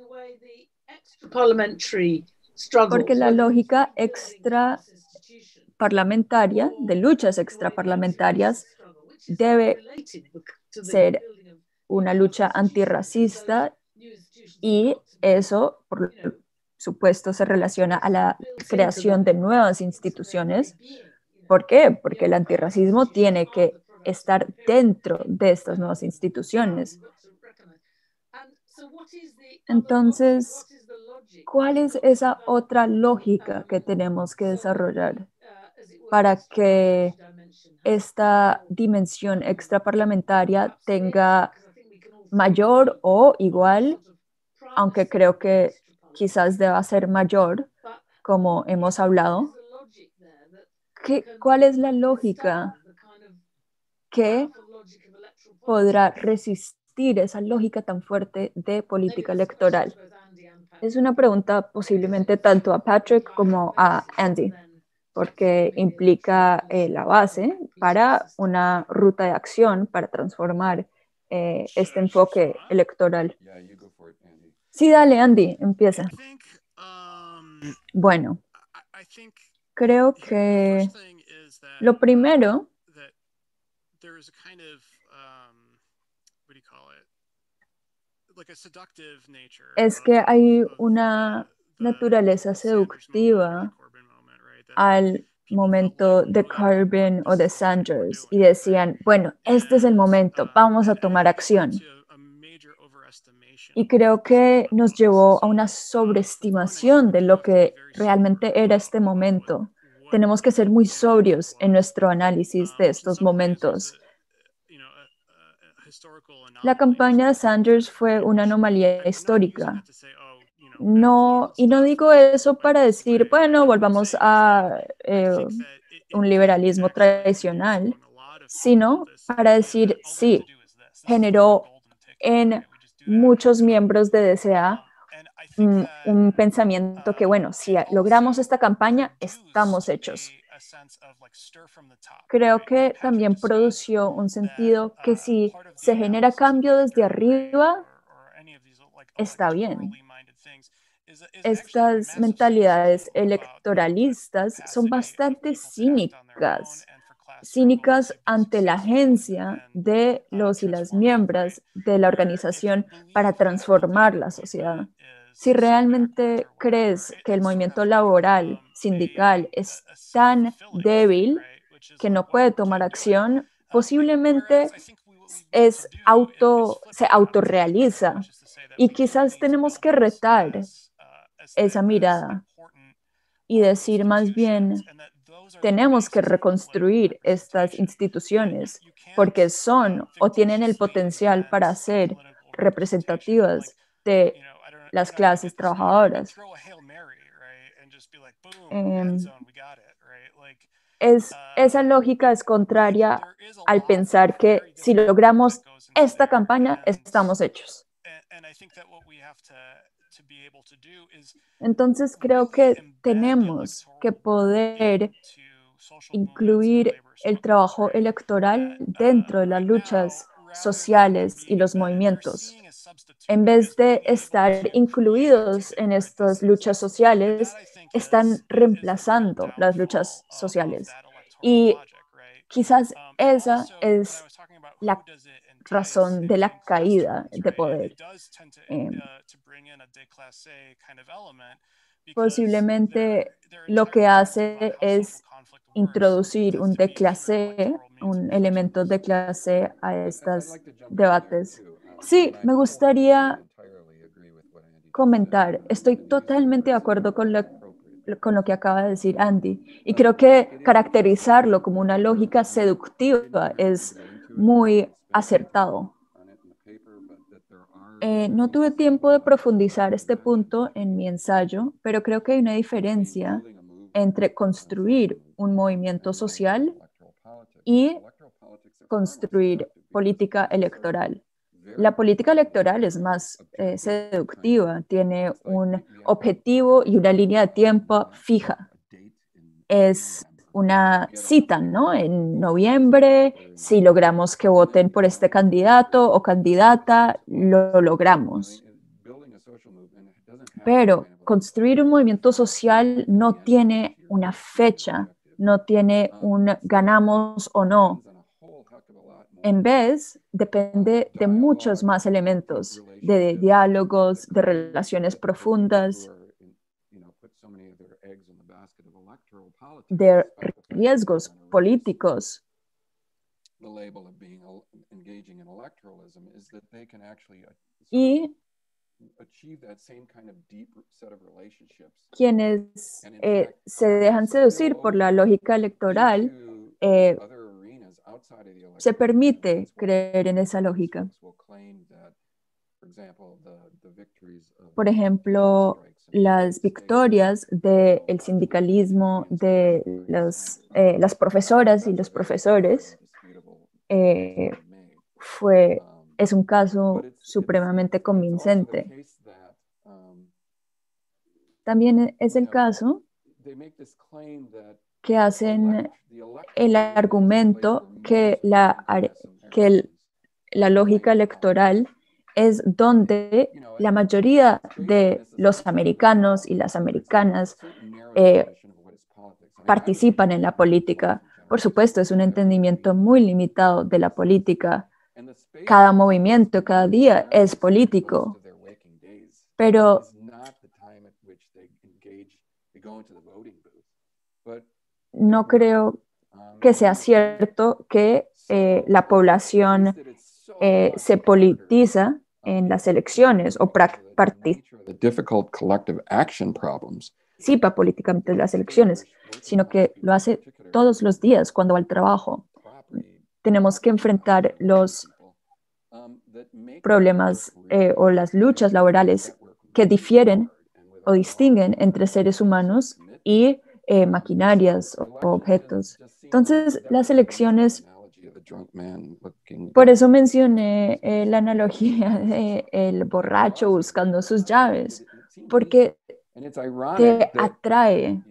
porque la lógica extraparlamentaria, de luchas extraparlamentarias, debe ser una lucha antirracista y eso, por supuesto, se relaciona a la creación de nuevas instituciones. ¿Por qué? Porque el antirracismo tiene que estar dentro de estas nuevas instituciones. Entonces, ¿cuál es esa otra lógica que tenemos que desarrollar para que esta dimensión extraparlamentaria tenga mayor o igual, aunque creo que quizás deba ser mayor, como hemos hablado? ¿Cuál es la lógica que podrá resistir esa lógica tan fuerte de política electoral? Es una pregunta posiblemente tanto a Patrick como a Andy, porque implica la base para una ruta de acción para transformar este enfoque electoral. Sí, dale, Andy, empieza. Bueno, creo que lo primero es que hay una naturaleza seductiva al momento de Corbyn o de Sanders y decían, bueno, este es el momento, vamos a tomar acción. Y creo que nos llevó a una sobreestimación de lo que realmente era este momento. Tenemos que ser muy sobrios en nuestro análisis de estos momentos. La campaña de Sanders fue una anomalía histórica. No, y no digo eso para decir, bueno, volvamos a un liberalismo tradicional, sino para decir, sí, generó en muchos miembros de DCA un pensamiento que, bueno, si logramos esta campaña, estamos hechos. Creo que también produció un sentido que si se genera cambio desde arriba, está bien. Estas mentalidades electoralistas son bastante cínicas ante la agencia de los y las miembros de la organización para transformar la sociedad. Si realmente crees que el movimiento laboral, sindical, es tan débil que no puede tomar acción, posiblemente se autorrealiza. Y quizás tenemos que retar esa mirada y decir más bien, tenemos que reconstruir estas instituciones porque son o tienen el potencial para ser representativas de las clases trabajadoras. Esa lógica es contraria al pensar que si logramos esta campaña, estamos hechos. Entonces creo que tenemos que poder incluir el trabajo electoral dentro de las luchas sociales y los movimientos. En vez de estar incluidos en estas luchas sociales, están reemplazando las luchas sociales. Y quizás esa es la razón de la caída de poder. Posiblemente lo que hace es introducir un déclassé, un elemento déclassé a estos debates. Sí, me gustaría comentar. Estoy totalmente de acuerdo con lo que acaba de decir Andy. Y creo que caracterizarlo como una lógica seductiva es muy acertado. No tuve tiempo de profundizar este punto en mi ensayo, pero creo que hay una diferencia entre construir un movimiento social y construir política electoral. La política electoral es más seductiva, tiene un objetivo y una línea de tiempo fija. Es una cita, ¿no? En noviembre, si logramos que voten por este candidato o candidata, lo logramos. Pero construir un movimiento social no tiene una fecha, no tiene un ganamos o no. En vez, depende de muchos más elementos, de diálogos, de relaciones profundas, de riesgos políticos. Y quienes se dejan seducir por la lógica electoral, se permite creer en esa lógica. Por ejemplo, las victorias del sindicalismo de las profesoras y los profesores es un caso supremamente convincente. También es el caso que hacen el argumento que la lógica electoral es donde la mayoría de los americanos y las americanas participan en la política. Por supuesto, es un entendimiento muy limitado de la política. Cada movimiento, cada día es político, pero no creo que sea cierto que la población se politiza en las elecciones o participa políticamente en las elecciones, sino que lo hace todos los días cuando va al trabajo. Tenemos que enfrentar los problemas o las luchas laborales que difieren o distinguen entre seres humanos y maquinarias o objetos. Entonces, las elecciones, por eso mencioné la analogía del borracho buscando sus llaves, porque te atrae.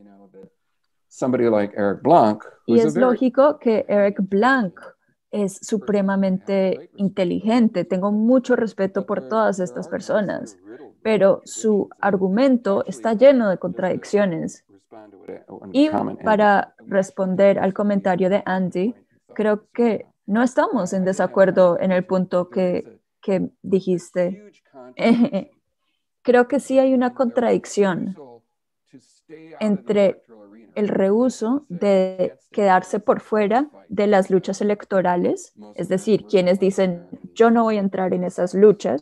Y es lógico que Eric Blanc es supremamente inteligente. Tengo mucho respeto por todas estas personas, pero su argumento está lleno de contradicciones. Y para responder al comentario de Andy, creo que no estamos en desacuerdo en el punto que dijiste. Creo que sí hay una contradicción entre el rehúso de quedarse por fuera de las luchas electorales, es decir, quienes dicen, yo no voy a entrar en esas luchas,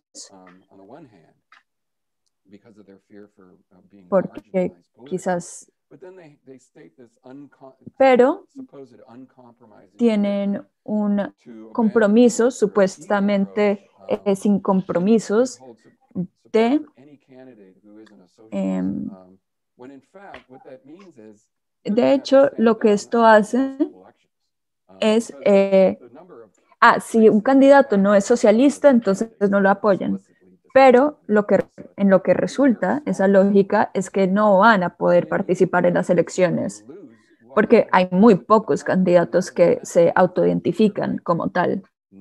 porque quizás, pero tienen un compromiso supuestamente sin compromisos de hecho, lo que esto hace es, si un candidato no es socialista, entonces no lo apoyan. Pero en lo que resulta esa lógica es que no van a poder participar en las elecciones, porque hay muy pocos candidatos que se autoidentifican como tal.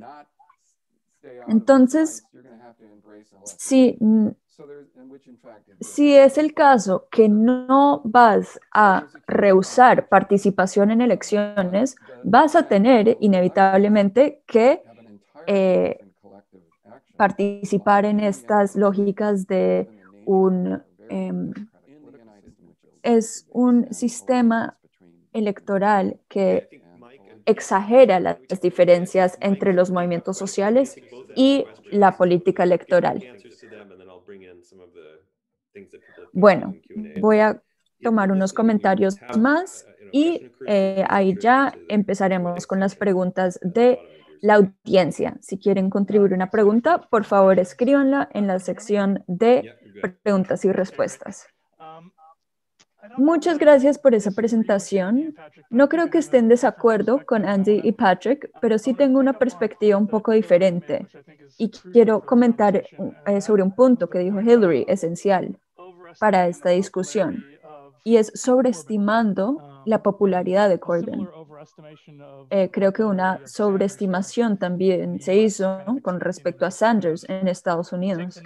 Entonces, si es el caso que no vas a rehusar participación en elecciones, vas a tener inevitablemente que participar en estas lógicas de es un sistema electoral que exagera las diferencias entre los movimientos sociales y la política electoral. Bueno, voy a tomar unos comentarios más y ahí ya empezaremos con las preguntas de la audiencia. Si quieren contribuir una pregunta, por favor escríbanla en la sección de preguntas y respuestas. Muchas gracias por esa presentación. No creo que esté en desacuerdo con Andy y Patrick, pero sí tengo una perspectiva un poco diferente. Y quiero comentar sobre un punto que dijo Hillary, esencial para esta discusión, y es sobreestimando la popularidad de Corbyn. Creo que una sobreestimación también se hizo con respecto a Sanders en Estados Unidos.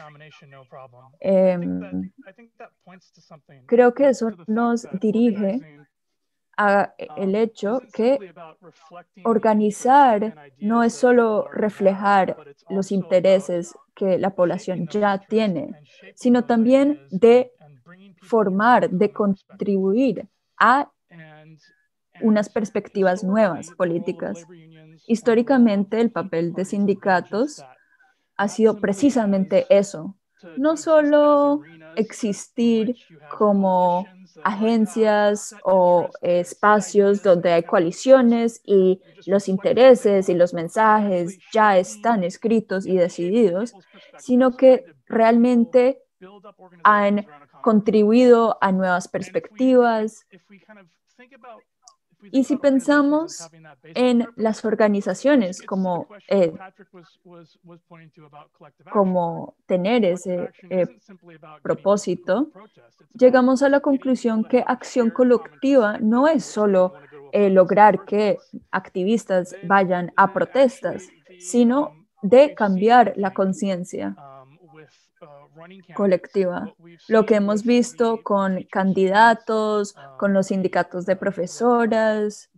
Creo que eso nos dirige a el hecho que organizar no es solo reflejar los intereses que la población ya tiene, sino también de formar, de contribuir a unas perspectivas nuevas políticas. Históricamente, el papel de sindicatos ha sido precisamente eso, no solo existir como agencias o espacios donde hay coaliciones y los intereses y los mensajes ya están escritos y decididos, sino que realmente han contribuido a nuevas perspectivas. Y si pensamos en las organizaciones como tener ese propósito, llegamos a la conclusión que acción colectiva no es solo lograr que activistas vayan a protestas, sino de cambiar la conciencia colectiva. Lo que hemos visto con candidatos, con los sindicatos de profesoras,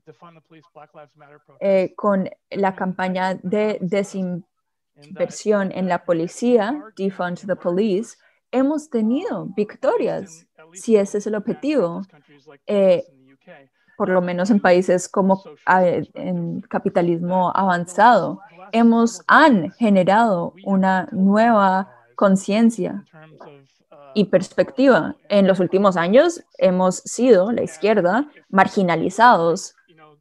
con la campaña de desinversión en la policía, Defund the Police, hemos tenido victorias, si ese es el objetivo. por lo menos en países como en capitalismo avanzado, han generado una nueva conciencia y perspectiva. En los últimos años hemos sido, la izquierda, marginalizados.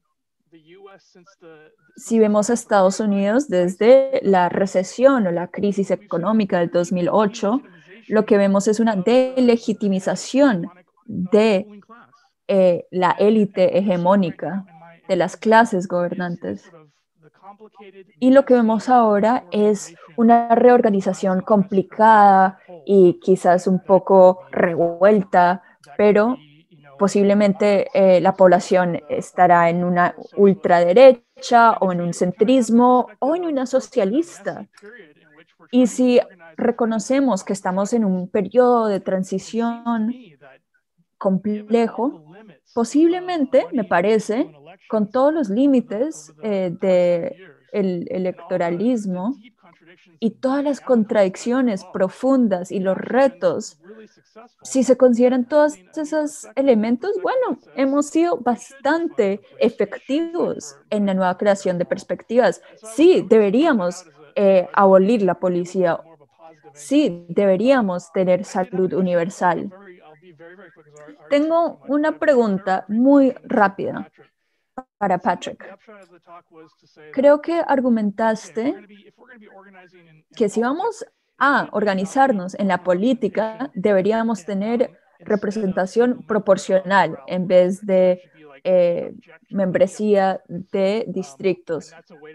Si vemos a Estados Unidos desde la recesión o la crisis económica del 2008, lo que vemos es una delegitimización de la élite hegemónica, de las clases gobernantes. Y lo que vemos ahora es una reorganización complicada y quizás un poco revuelta, pero posiblemente la población estará en una ultraderecha o en un centrismo o en una socialista. Y si reconocemos que estamos en un periodo de transición complejo, posiblemente, me parece, con todos los límites del electoralismo y todas las contradicciones profundas y los retos, si se consideran todos esos elementos, bueno, hemos sido bastante efectivos en la nueva creación de perspectivas. Sí, deberíamos abolir la policía. Sí, deberíamos tener salud universal. Tengo una pregunta muy rápida para Patrick. Creo que argumentaste que si vamos a organizarnos en la política, deberíamos tener representación proporcional en vez de membresía de distritos.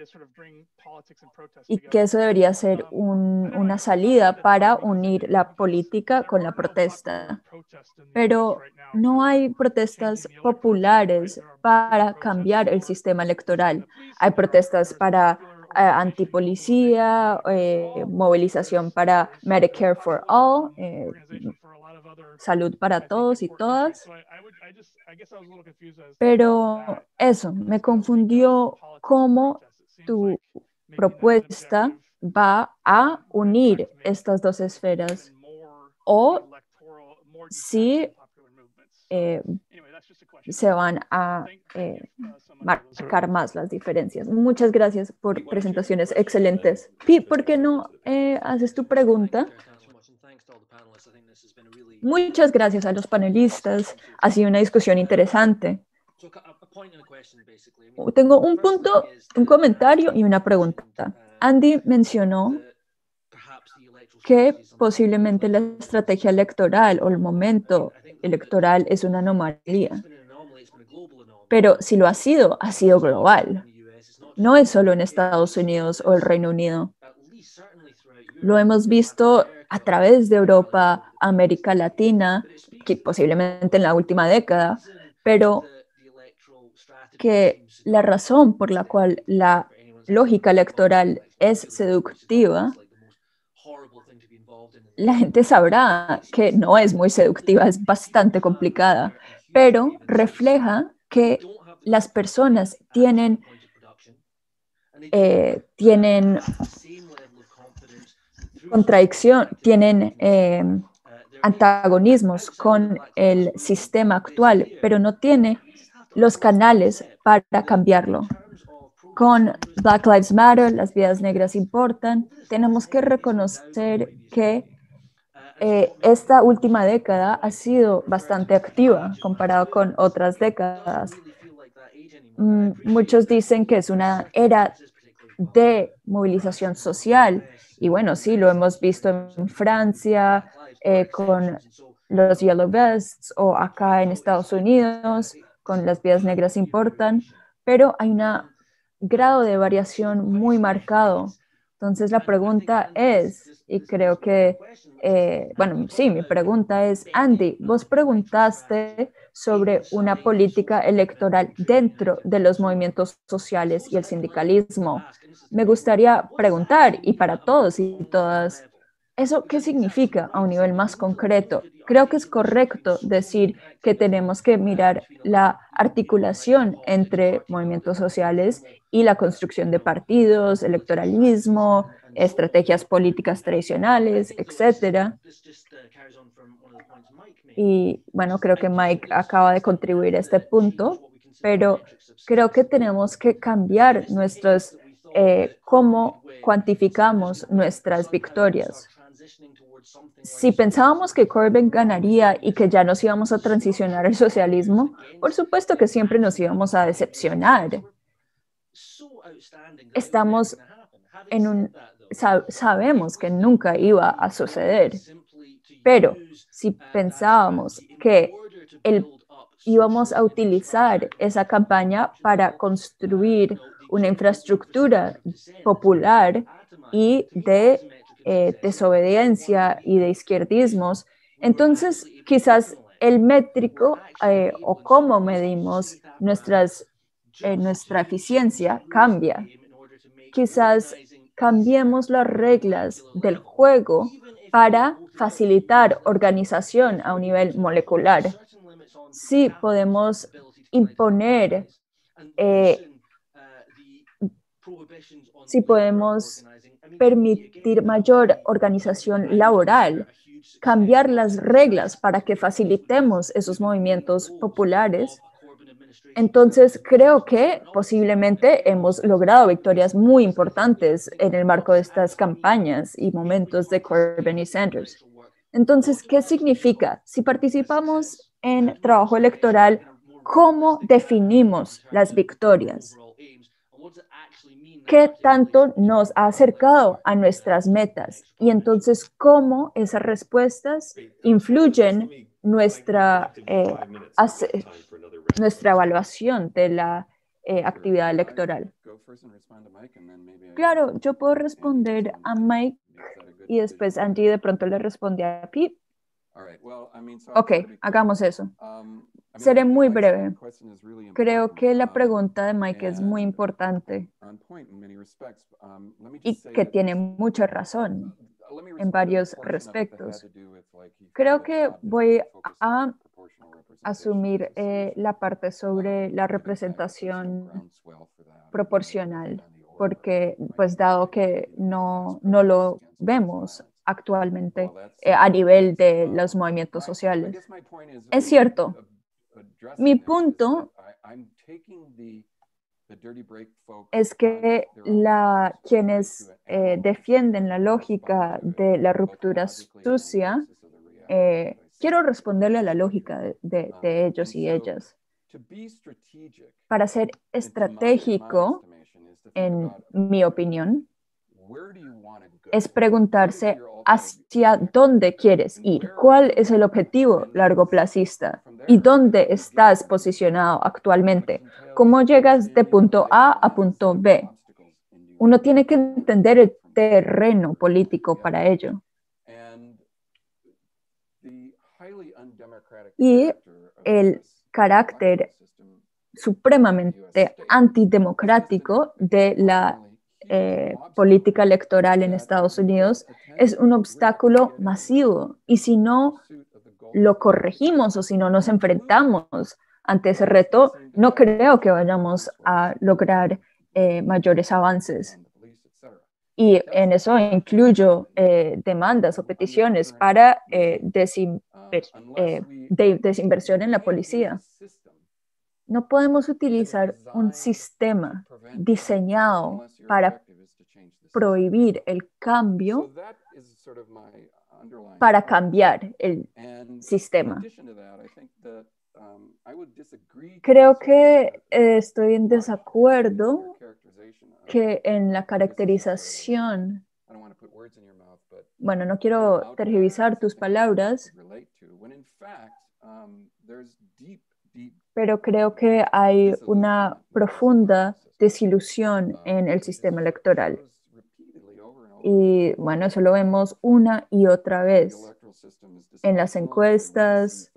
Y que eso debería ser una salida para unir la política con la protesta. Pero no hay protestas populares para cambiar el sistema electoral. Hay protestas para antipolicía, movilización para Medicare for All, salud para todos y todas. Pero eso, me confundió cómo tu propuesta va a unir estas dos esferas o si se van a marcar más las diferencias. Muchas gracias por presentaciones excelentes. Pi, ¿por qué no haces tu pregunta? Muchas gracias a los panelistas. Ha sido una discusión interesante. Tengo un punto, un comentario y una pregunta. Andy mencionó que posiblemente la estrategia electoral o el momento electoral es una anomalía. Pero si lo ha sido global. No es solo en Estados Unidos o el Reino Unido. Lo hemos visto a través de Europa, América Latina, que posiblemente en la última década, pero que la razón por la cual la lógica electoral es seductiva, la gente sabrá que no es muy seductiva, es bastante complicada, pero refleja que las personas tienen contradicción, tienen antagonismos con el sistema actual, pero no tiene los canales para cambiarlo. Con Black Lives Matter, las vidas negras importan, tenemos que reconocer que esta última década ha sido bastante activa comparado con otras décadas. Muchos dicen que es una era de movilización social y bueno, sí, lo hemos visto en Francia con los Yellow Vests o acá en Estados Unidos con las vidas negras importan, pero hay un grado de variación muy marcado. Entonces la pregunta es, y creo que, bueno, sí, mi pregunta es, Andy, vos preguntaste sobre una política electoral dentro de los movimientos sociales y el sindicalismo. Me gustaría preguntar, y para todos y todas, ¿eso qué significa a un nivel más concreto? Creo que es correcto decir que tenemos que mirar la articulación entre movimientos sociales y la construcción de partidos, electoralismo, estrategias políticas tradicionales, etcétera. Y bueno, creo que Mike acaba de contribuir a este punto, pero creo que tenemos que cambiar cómo cuantificamos nuestras victorias. Si pensábamos que Corbyn ganaría y que ya nos íbamos a transicionar al socialismo, por supuesto que siempre nos íbamos a decepcionar. Sabemos que nunca iba a suceder, pero si pensábamos que íbamos a utilizar esa campaña para construir una infraestructura popular y de desobediencia y de izquierdismos, entonces quizás el métrico o cómo medimos nuestra eficiencia cambia. Quizás cambiemos las reglas del juego para facilitar organización a un nivel molecular. Sí podemos imponer, si podemos permitir mayor organización laboral, cambiar las reglas para que facilitemos esos movimientos populares. Entonces, creo que posiblemente hemos logrado victorias muy importantes en el marco de estas campañas y momentos de Corbyn y Sanders. Entonces, ¿qué significa? Si participamos en trabajo electoral, ¿cómo definimos las victorias? ¿Qué tanto nos ha acercado a nuestras metas? Y entonces, ¿cómo esas respuestas influyen nuestra evaluación de la actividad electoral? Claro, yo puedo responder a Mike y después Angie de pronto le responde a Pete. Ok, hagamos eso. Seré muy breve. Creo que la pregunta de Mike es muy importante y que tiene mucha razón en varios respectos. Creo que voy a asumir la parte sobre la representación proporcional, porque pues dado que no lo vemos actualmente a nivel de los movimientos sociales. Es cierto. Mi punto es que quienes defienden la lógica de la ruptura sucia, quiero responderle a la lógica de ellos y ellas. Para ser estratégico, en mi opinión, es preguntarse hacia dónde quieres ir, cuál es el objetivo largoplacista y dónde estás posicionado actualmente, cómo llegas de punto A punto B. Uno tiene que entender el terreno político para ello. Y el carácter supremamente antidemocrático de la política electoral en Estados Unidos es un obstáculo masivo. Y si no lo corregimos o si no nos enfrentamos ante ese reto, no creo que vayamos a lograr mayores avances. Y en eso incluyo demandas o peticiones para desinversión en la policía. No podemos utilizar un sistema diseñado para prohibir el cambio para cambiar el sistema. Creo que estoy en desacuerdo que en la caracterización, bueno, no quiero tergiversar tus palabras, pero creo que hay una profunda desilusión en el sistema electoral. Y bueno, eso lo vemos una y otra vez en las encuestas.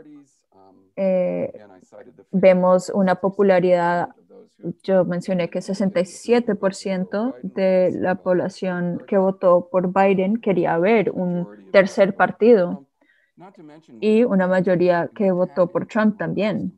Vemos una popularidad, yo mencioné que 67% de la población que votó por Biden quería ver un tercer partido y una mayoría que votó por Trump también.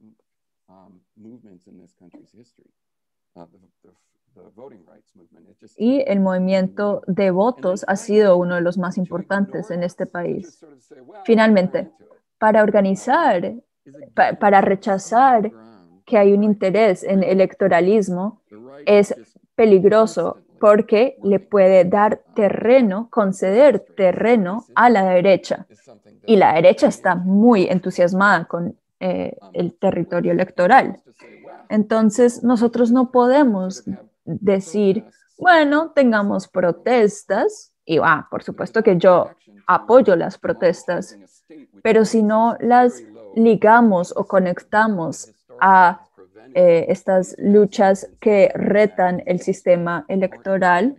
Y el movimiento de votos ha sido uno de los más importantes en este país. Finalmente, para organizar, para rechazar que hay un interés en electoralismo es peligroso porque le puede dar terreno, conceder terreno a la derecha. Y la derecha está muy entusiasmada con el territorio electoral. Entonces, nosotros no podemos decir, bueno, tengamos protestas, y por supuesto que yo apoyo las protestas, pero si no las ligamos o conectamos a estas luchas que retan el sistema electoral,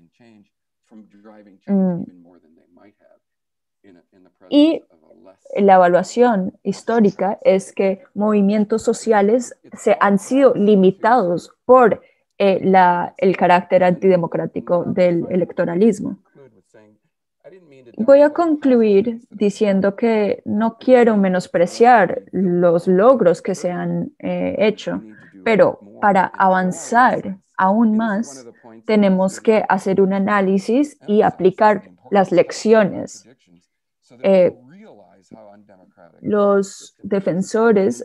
y la evaluación histórica es que movimientos sociales se han sido limitados por el carácter antidemocrático del electoralismo. Voy a concluir diciendo que no quiero menospreciar los logros que se han hecho, pero para avanzar aún más tenemos que hacer un análisis y aplicar las lecciones. Los defensores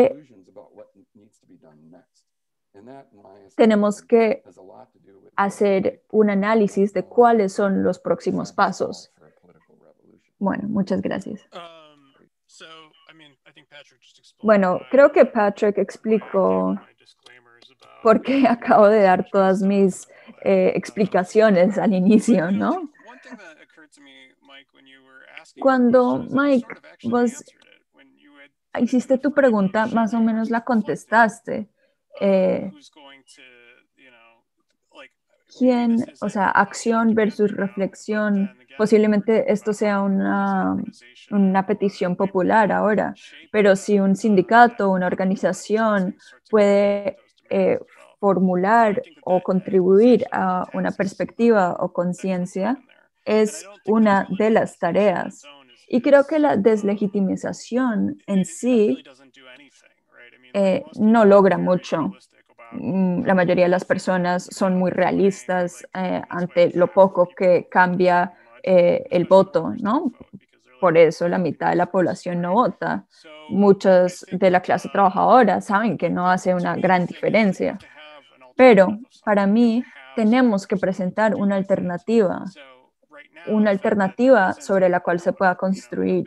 tenemos que hacer un análisis de cuáles son los próximos pasos. Bueno, muchas gracias. Bueno, creo que Patrick explicó por qué acabo de dar todas mis explicaciones al inicio, ¿no? Cuando, Mike, vos hiciste tu pregunta, más o menos la contestaste. ¿Quién, o sea, acción versus reflexión? Posiblemente esto sea una petición popular ahora, pero si un sindicato, una organización puede formular o contribuir a una perspectiva o conciencia, es una de las tareas. Y creo que la deslegitimización en sí no logra mucho. La mayoría de las personas son muy realistas ante lo poco que cambia el voto, ¿no? Por eso la mitad de la población no vota. Muchos de la clase trabajadora saben que no hace una gran diferencia. Pero para mí tenemos que presentar una alternativa sobre la cual se pueda construir.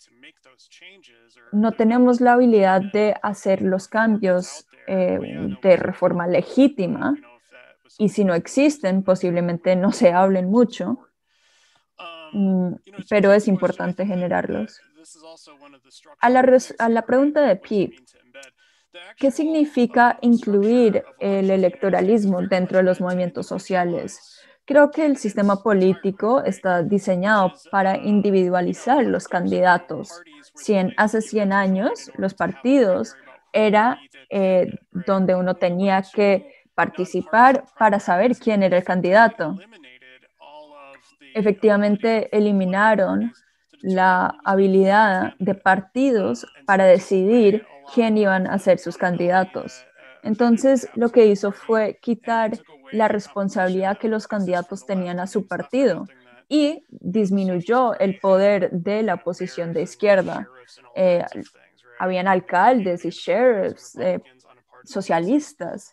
No tenemos la habilidad de hacer los cambios de reforma legítima, y si no existen, posiblemente no se hablen mucho, pero es importante generarlos. A la pregunta de Pete, ¿qué significa incluir el electoralismo dentro de los movimientos sociales? Creo que el sistema político está diseñado para individualizar los candidatos. Hace 100 años, los partidos era donde uno tenía que participar para saber quién era el candidato. Efectivamente, eliminaron la habilidad de partidos para decidir quién iban a ser sus candidatos. Entonces, lo que hizo fue quitar la responsabilidad que los candidatos tenían a su partido y disminuyó el poder de la oposición de izquierda. Habían alcaldes y sheriffs socialistas,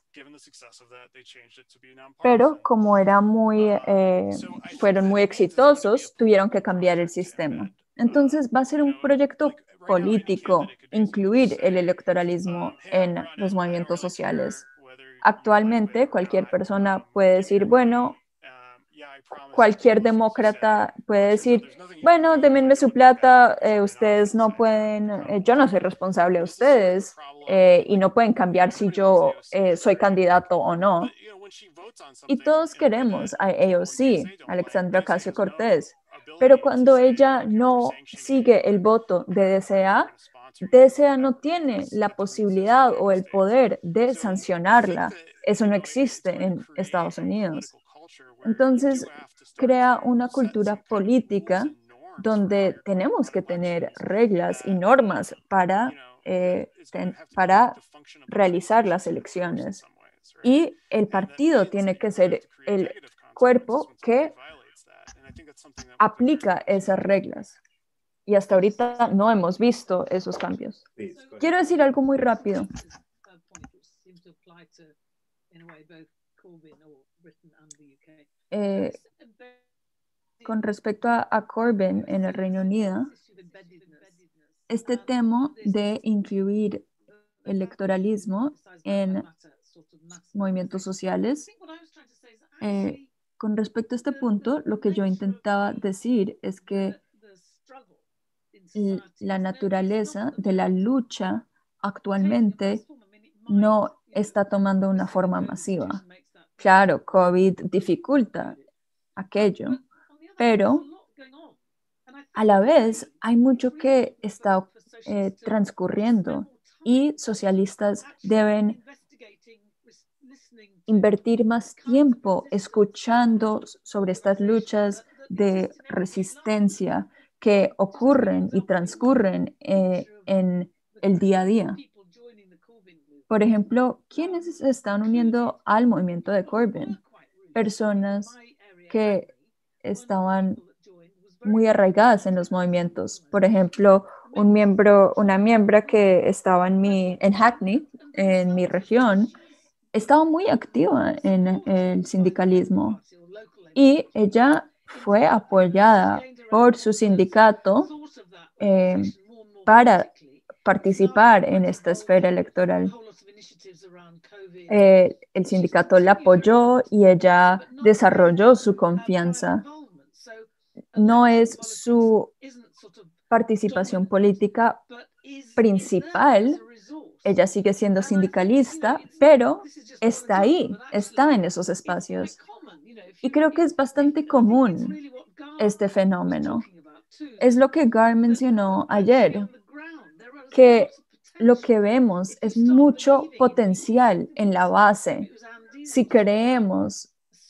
pero como fueron muy exitosos, tuvieron que cambiar el sistema. Entonces va a ser un proyecto político incluir el electoralismo en los movimientos sociales. Actualmente cualquier persona puede decir, bueno, cualquier demócrata puede decir, bueno, denme su plata, ustedes no pueden, yo no soy responsable de ustedes y no pueden cambiar si yo soy candidato o no. Y todos queremos a AOC, Alexandria Ocasio-Cortez, pero cuando ella no sigue el voto de DCA no tiene la posibilidad o el poder de sancionarla. Eso no existe en Estados Unidos. Entonces, crea una cultura política donde tenemos que tener reglas y normas para realizar las elecciones. Y el partido tiene que ser el cuerpo que aplica esas reglas. Y hasta ahorita no hemos visto esos cambios. Quiero decir algo muy rápido. Con respecto a Corbyn en el Reino Unido, este tema de incluir electoralismo en movimientos sociales, con respecto a este punto, lo que yo intentaba decir es que la naturaleza de la lucha actualmente no está tomando una forma masiva. Claro, COVID dificulta aquello, pero a la vez hay mucho que está transcurriendo y socialistas deben invertir más tiempo escuchando sobre estas luchas de resistencia que ocurren y transcurren en el día a día. Por ejemplo, ¿quiénes se están uniendo al movimiento de Corbyn? Personas que estaban muy arraigadas en los movimientos. Por ejemplo, una miembro que estaba en Hackney, en mi región, estaba muy activa en el sindicalismo y ella fue apoyada por su sindicato para participar en esta esfera electoral. El sindicato la apoyó y ella desarrolló su confianza. No es su participación política principal. Ella sigue siendo sindicalista, pero está ahí, está en esos espacios. Y creo que es bastante común este fenómeno. Es lo que Gar mencionó ayer, que lo que vemos es mucho potencial en la base. Si creemos,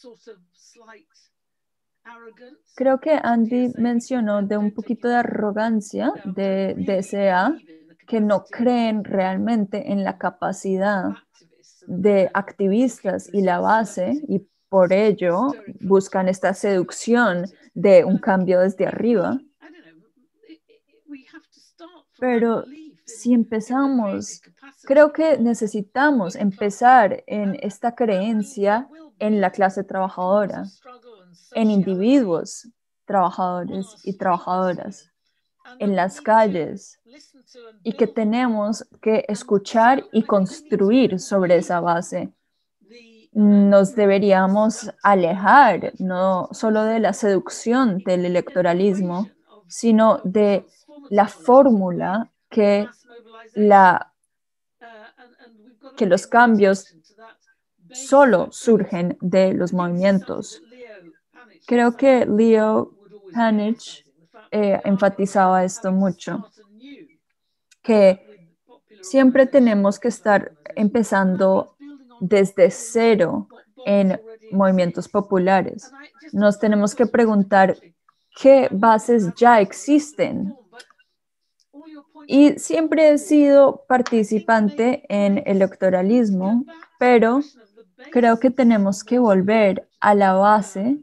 creo que Andy mencionó de un poquito de arrogancia de DSA, que no creen realmente en la capacidad de activistas y la base, y por ello buscan esta seducción de un cambio desde arriba. Pero si empezamos, creo que necesitamos empezar en esta creencia en la clase trabajadora, en individuos trabajadores y trabajadoras, en las calles, y que tenemos que escuchar y construir sobre esa base. Nos deberíamos alejar no solo de la seducción del electoralismo, sino de la fórmula que los cambios solo surgen de los movimientos. Creo que Leo Panitch enfatizaba esto mucho, que siempre tenemos que estar empezando desde cero en movimientos populares. Nos tenemos que preguntar qué bases ya existen. Y siempre he sido participante en electoralismo, pero creo que tenemos que volver a la base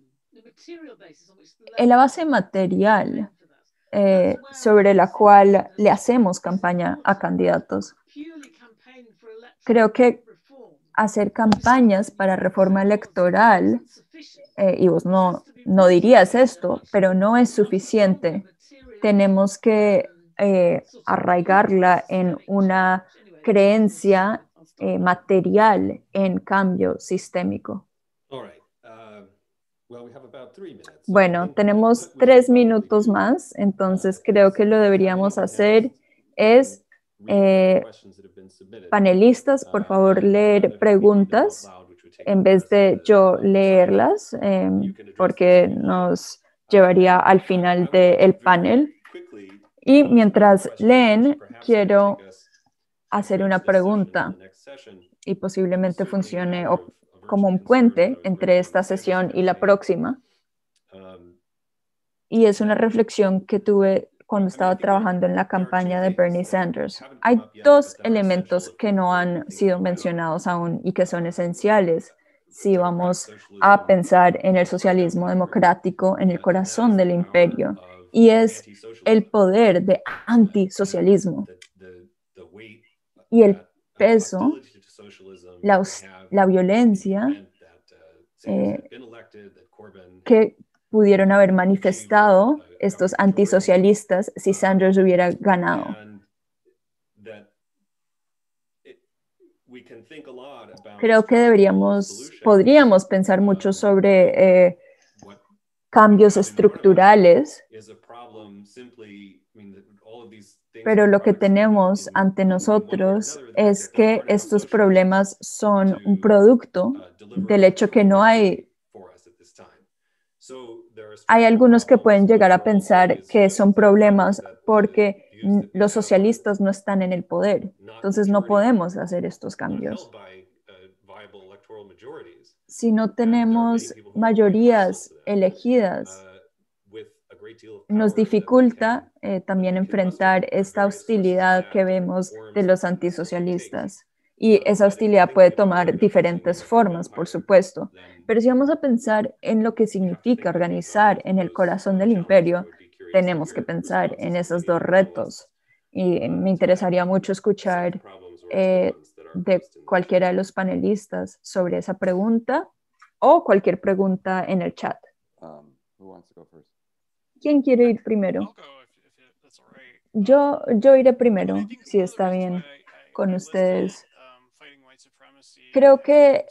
material sobre la cual le hacemos campaña a candidatos. Creo que hacer campañas para reforma electoral, y vos no dirías esto, pero no es suficiente. Tenemos que arraigarla en una creencia material en cambio sistémico. Bueno, tenemos 3 minutos más, entonces creo que lo deberíamos hacer es, panelistas, por favor, leer preguntas en vez de yo leerlas, porque nos llevaría al final del panel. Y mientras leen, quiero hacer una pregunta y posiblemente funcione como un puente entre esta sesión y la próxima. Y es una reflexión que tuve cuando estaba trabajando en la campaña de Bernie Sanders. Hay 2 elementos que no han sido mencionados aún y que son esenciales si vamos a pensar en el socialismo democrático en el corazón del imperio, y es el poder de antisocialismo y el peso la violencia que pudieron haber manifestado estos antisocialistas si Sanders hubiera ganado. Creo que podríamos pensar mucho sobre cambios estructurales, pero lo que tenemos ante nosotros es que estos problemas son un producto del hecho que no hay algunos que pueden llegar a pensar que son problemas porque los socialistas no están en el poder. Entonces no podemos hacer estos cambios. Si no tenemos mayorías elegidas, nos dificulta también enfrentar esta hostilidad que vemos de los antisocialistas. Y esa hostilidad puede tomar diferentes formas, por supuesto. Pero si vamos a pensar en lo que significa organizar en el corazón del imperio, tenemos que pensar en esos dos retos. Y me interesaría mucho escuchar de cualquiera de los panelistas sobre esa pregunta o cualquier pregunta en el chat. ¿Quién quiere ir primero? Yo iré primero, si está bien con ustedes. Creo que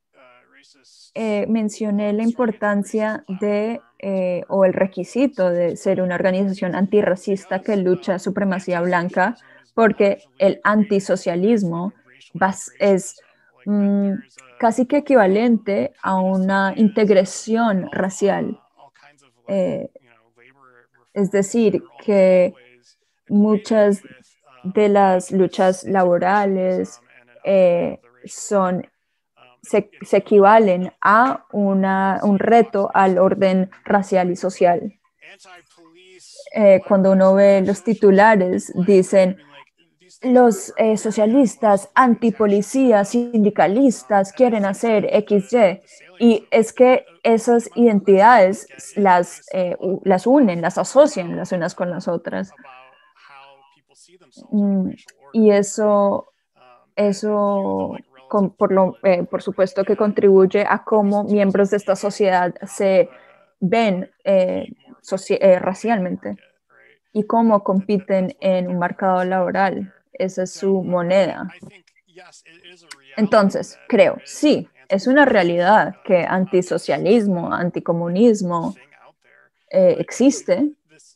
mencioné la importancia o el requisito de ser una organización antirracista que lucha supremacía blanca, porque el antisocialismo es casi que equivalente a una integración racial. Es decir, que muchas de las luchas laborales se equivalen a un reto al orden racial y social. Cuando uno ve los titulares, dicen los socialistas, antipolicías, sindicalistas quieren hacer XY. Y es que esas identidades las unen, las asocian las unas con las otras. Y eso por supuesto que contribuye a cómo miembros de esta sociedad se ven racialmente y cómo compiten en un mercado laboral. Esa es su moneda. Entonces, creo, sí, es una realidad que antisocialismo, anticomunismo existe,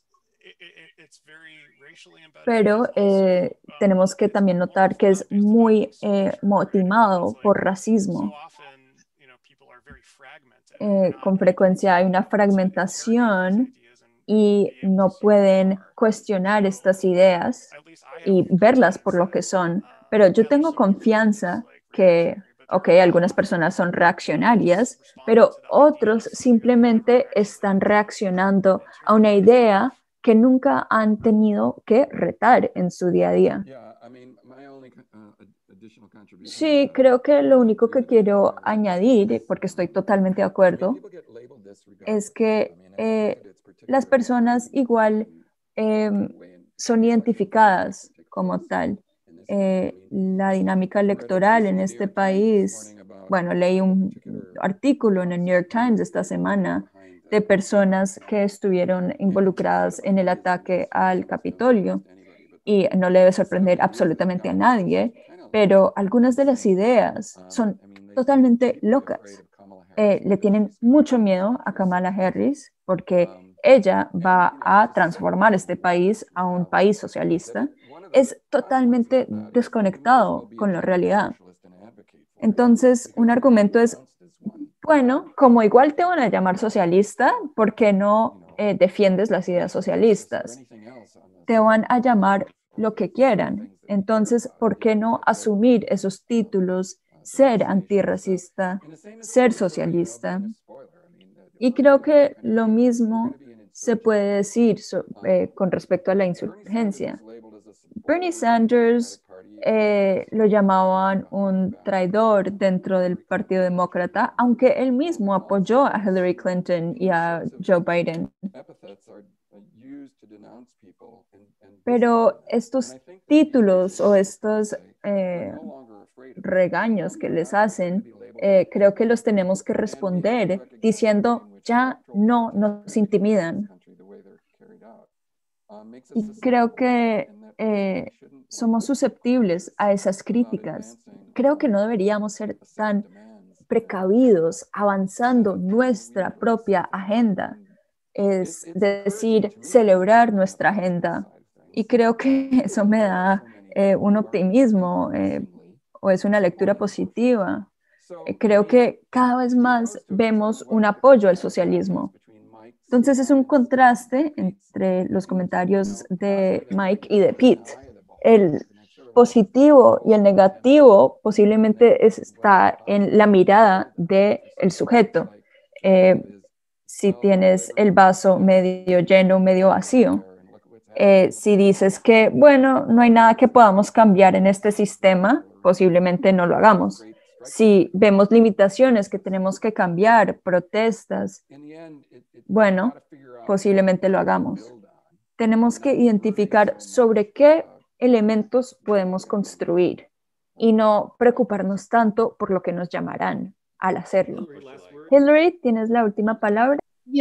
pero tenemos que también notar que es muy motivado por racismo. Con frecuencia hay una fragmentación y no pueden cuestionar estas ideas y verlas por lo que son. Pero yo tengo confianza que, algunas personas son reaccionarias, pero otros simplemente están reaccionando a una idea que nunca han tenido que retar en su día a día. Sí, creo que lo único que quiero añadir, porque estoy totalmente de acuerdo, es que las personas igual son identificadas como tal. La dinámica electoral en este país, bueno, leí un artículo en el New York Times esta semana de personas que estuvieron involucradas en el ataque al Capitolio. Y no le debe sorprender absolutamente a nadie, pero algunas de las ideas son totalmente locas. Le tienen mucho miedo a Kamala Harris porque ella va a transformar este país a un país socialista. Es totalmente desconectado con la realidad. Entonces, un argumento es, bueno, como igual te van a llamar socialista, ¿por qué no defiendes las ideas socialistas? Te van a llamar lo que quieran. Entonces, ¿por qué no asumir esos títulos, ser antirracista, ser socialista? Y creo que lo mismo se puede decir con respecto a la insurgencia. Bernie Sanders lo llamaban un traidor dentro del Partido Demócrata, aunque él mismo apoyó a Hillary Clinton y a Joe Biden. Pero estos títulos o estos regaños que les hacen, creo que los tenemos que responder diciendo, ya no nos intimidan. Y creo que somos susceptibles a esas críticas. Creo que no deberíamos ser tan precavidos avanzando nuestra propia agenda, es decir, celebrar nuestra agenda. Y creo que eso me da un optimismo o es una lectura positiva. Creo que cada vez más vemos un apoyo al socialismo. Entonces es un contraste entre los comentarios de Mike y de Pete. El positivo y el negativo posiblemente está en la mirada del sujeto. Si tienes el vaso medio lleno, medio vacío. Si dices que, bueno, no hay nada que podamos cambiar en este sistema, posiblemente no lo hagamos. Si vemos limitaciones que tenemos que cambiar, protestas, bueno, posiblemente lo hagamos. Tenemos que identificar sobre qué elementos podemos construir y no preocuparnos tanto por lo que nos llamarán al hacerlo. Hillary, ¿tienes la última palabra?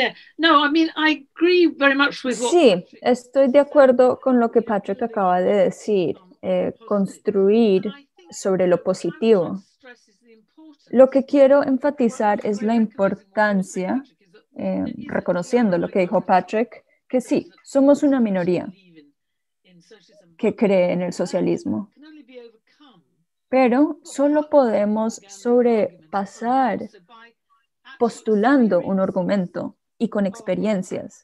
Sí, estoy de acuerdo con lo que Patrick acaba de decir, construir sobre lo positivo. Lo que quiero enfatizar es la importancia, reconociendo lo que dijo Patrick, que sí, somos una minoría que cree en el socialismo, pero solo podemos sobrepasar postulando un argumento y con experiencias.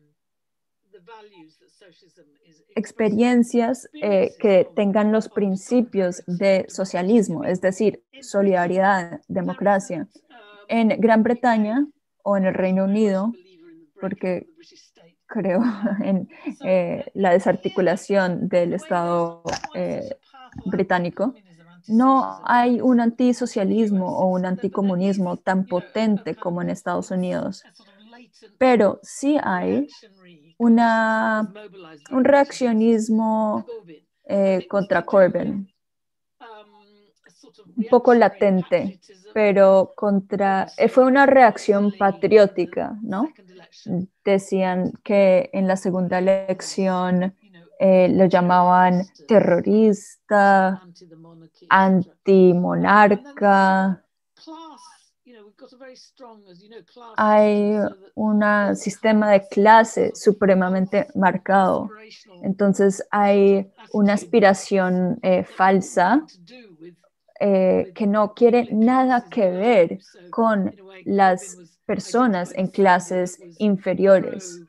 Experiencias que tengan los principios de socialismo, es decir, solidaridad, democracia. En Gran Bretaña o en el Reino Unido, porque creo en la desarticulación del Estado británico, no hay un antisocialismo o un anticomunismo tan potente como en Estados Unidos, pero sí hay un reaccionismo contra Corbyn, un poco latente, pero fue una reacción patriótica, ¿no? Decían que en la segunda elección lo llamaban terrorista, antimonarca. Hay un sistema de clase supremamente marcado. Entonces hay una aspiración falsa que no quiere nada que ver con las personas en clases inferiores.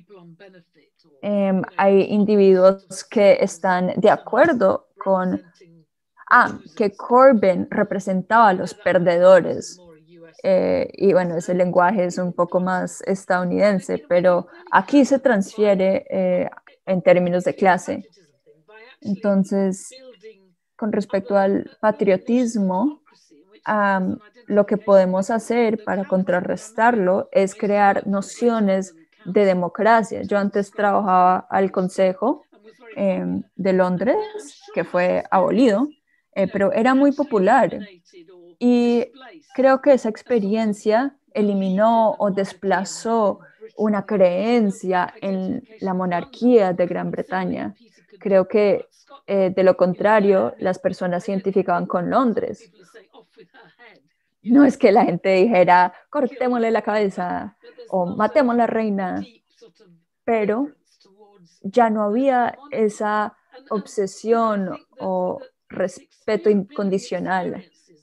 Hay individuos que están de acuerdo con que Corbyn representaba a los perdedores. Y bueno, ese lenguaje es un poco más estadounidense, pero aquí se transfiere en términos de clase. Entonces, con respecto al patriotismo, lo que podemos hacer para contrarrestarlo es crear nociones de democracia. Yo antes trabajaba al Consejo de Londres, que fue abolido, pero era muy popular. Y creo que esa experiencia eliminó o desplazó una creencia en la monarquía de Gran Bretaña. Creo que de lo contrario, las personas se identificaban con Londres. No es que la gente dijera, cortémosle la cabeza o matemos a la reina, pero ya no había esa obsesión o respeto incondicional.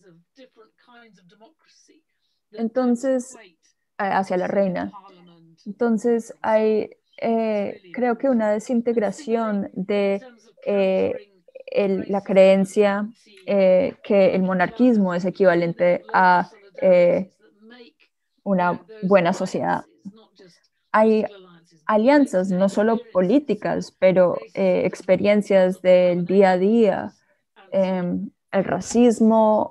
Entonces, hacia la reina. Entonces, hay, creo que una desintegración de la creencia que el monarquismo es equivalente a una buena sociedad. Hay alianzas, no solo políticas, pero experiencias del día a día, el racismo,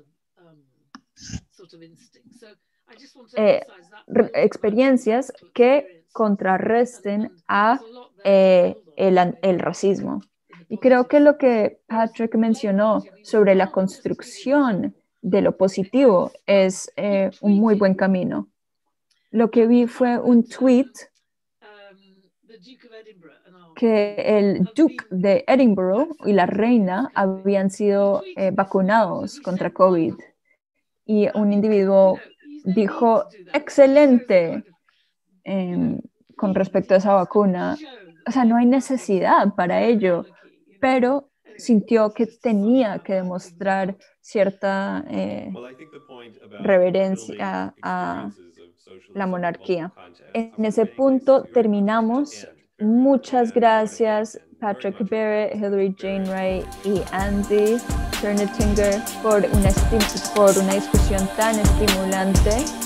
experiencias que contrarresten a el racismo. Y creo que lo que Patrick mencionó sobre la construcción de lo positivo es un muy buen camino. Lo que vi fue un tweet que el Duque de Edinburgh y la reina habían sido vacunados contra COVID. Y un individuo dijo, excelente, con respecto a esa vacuna. O sea, no hay necesidad para ello, pero sintió que tenía que demostrar cierta reverencia a la monarquía. En ese punto terminamos. Muchas gracias, Patrick Barrett, Hilary Jane Wright y Andy Turnetinger por una discusión tan estimulante.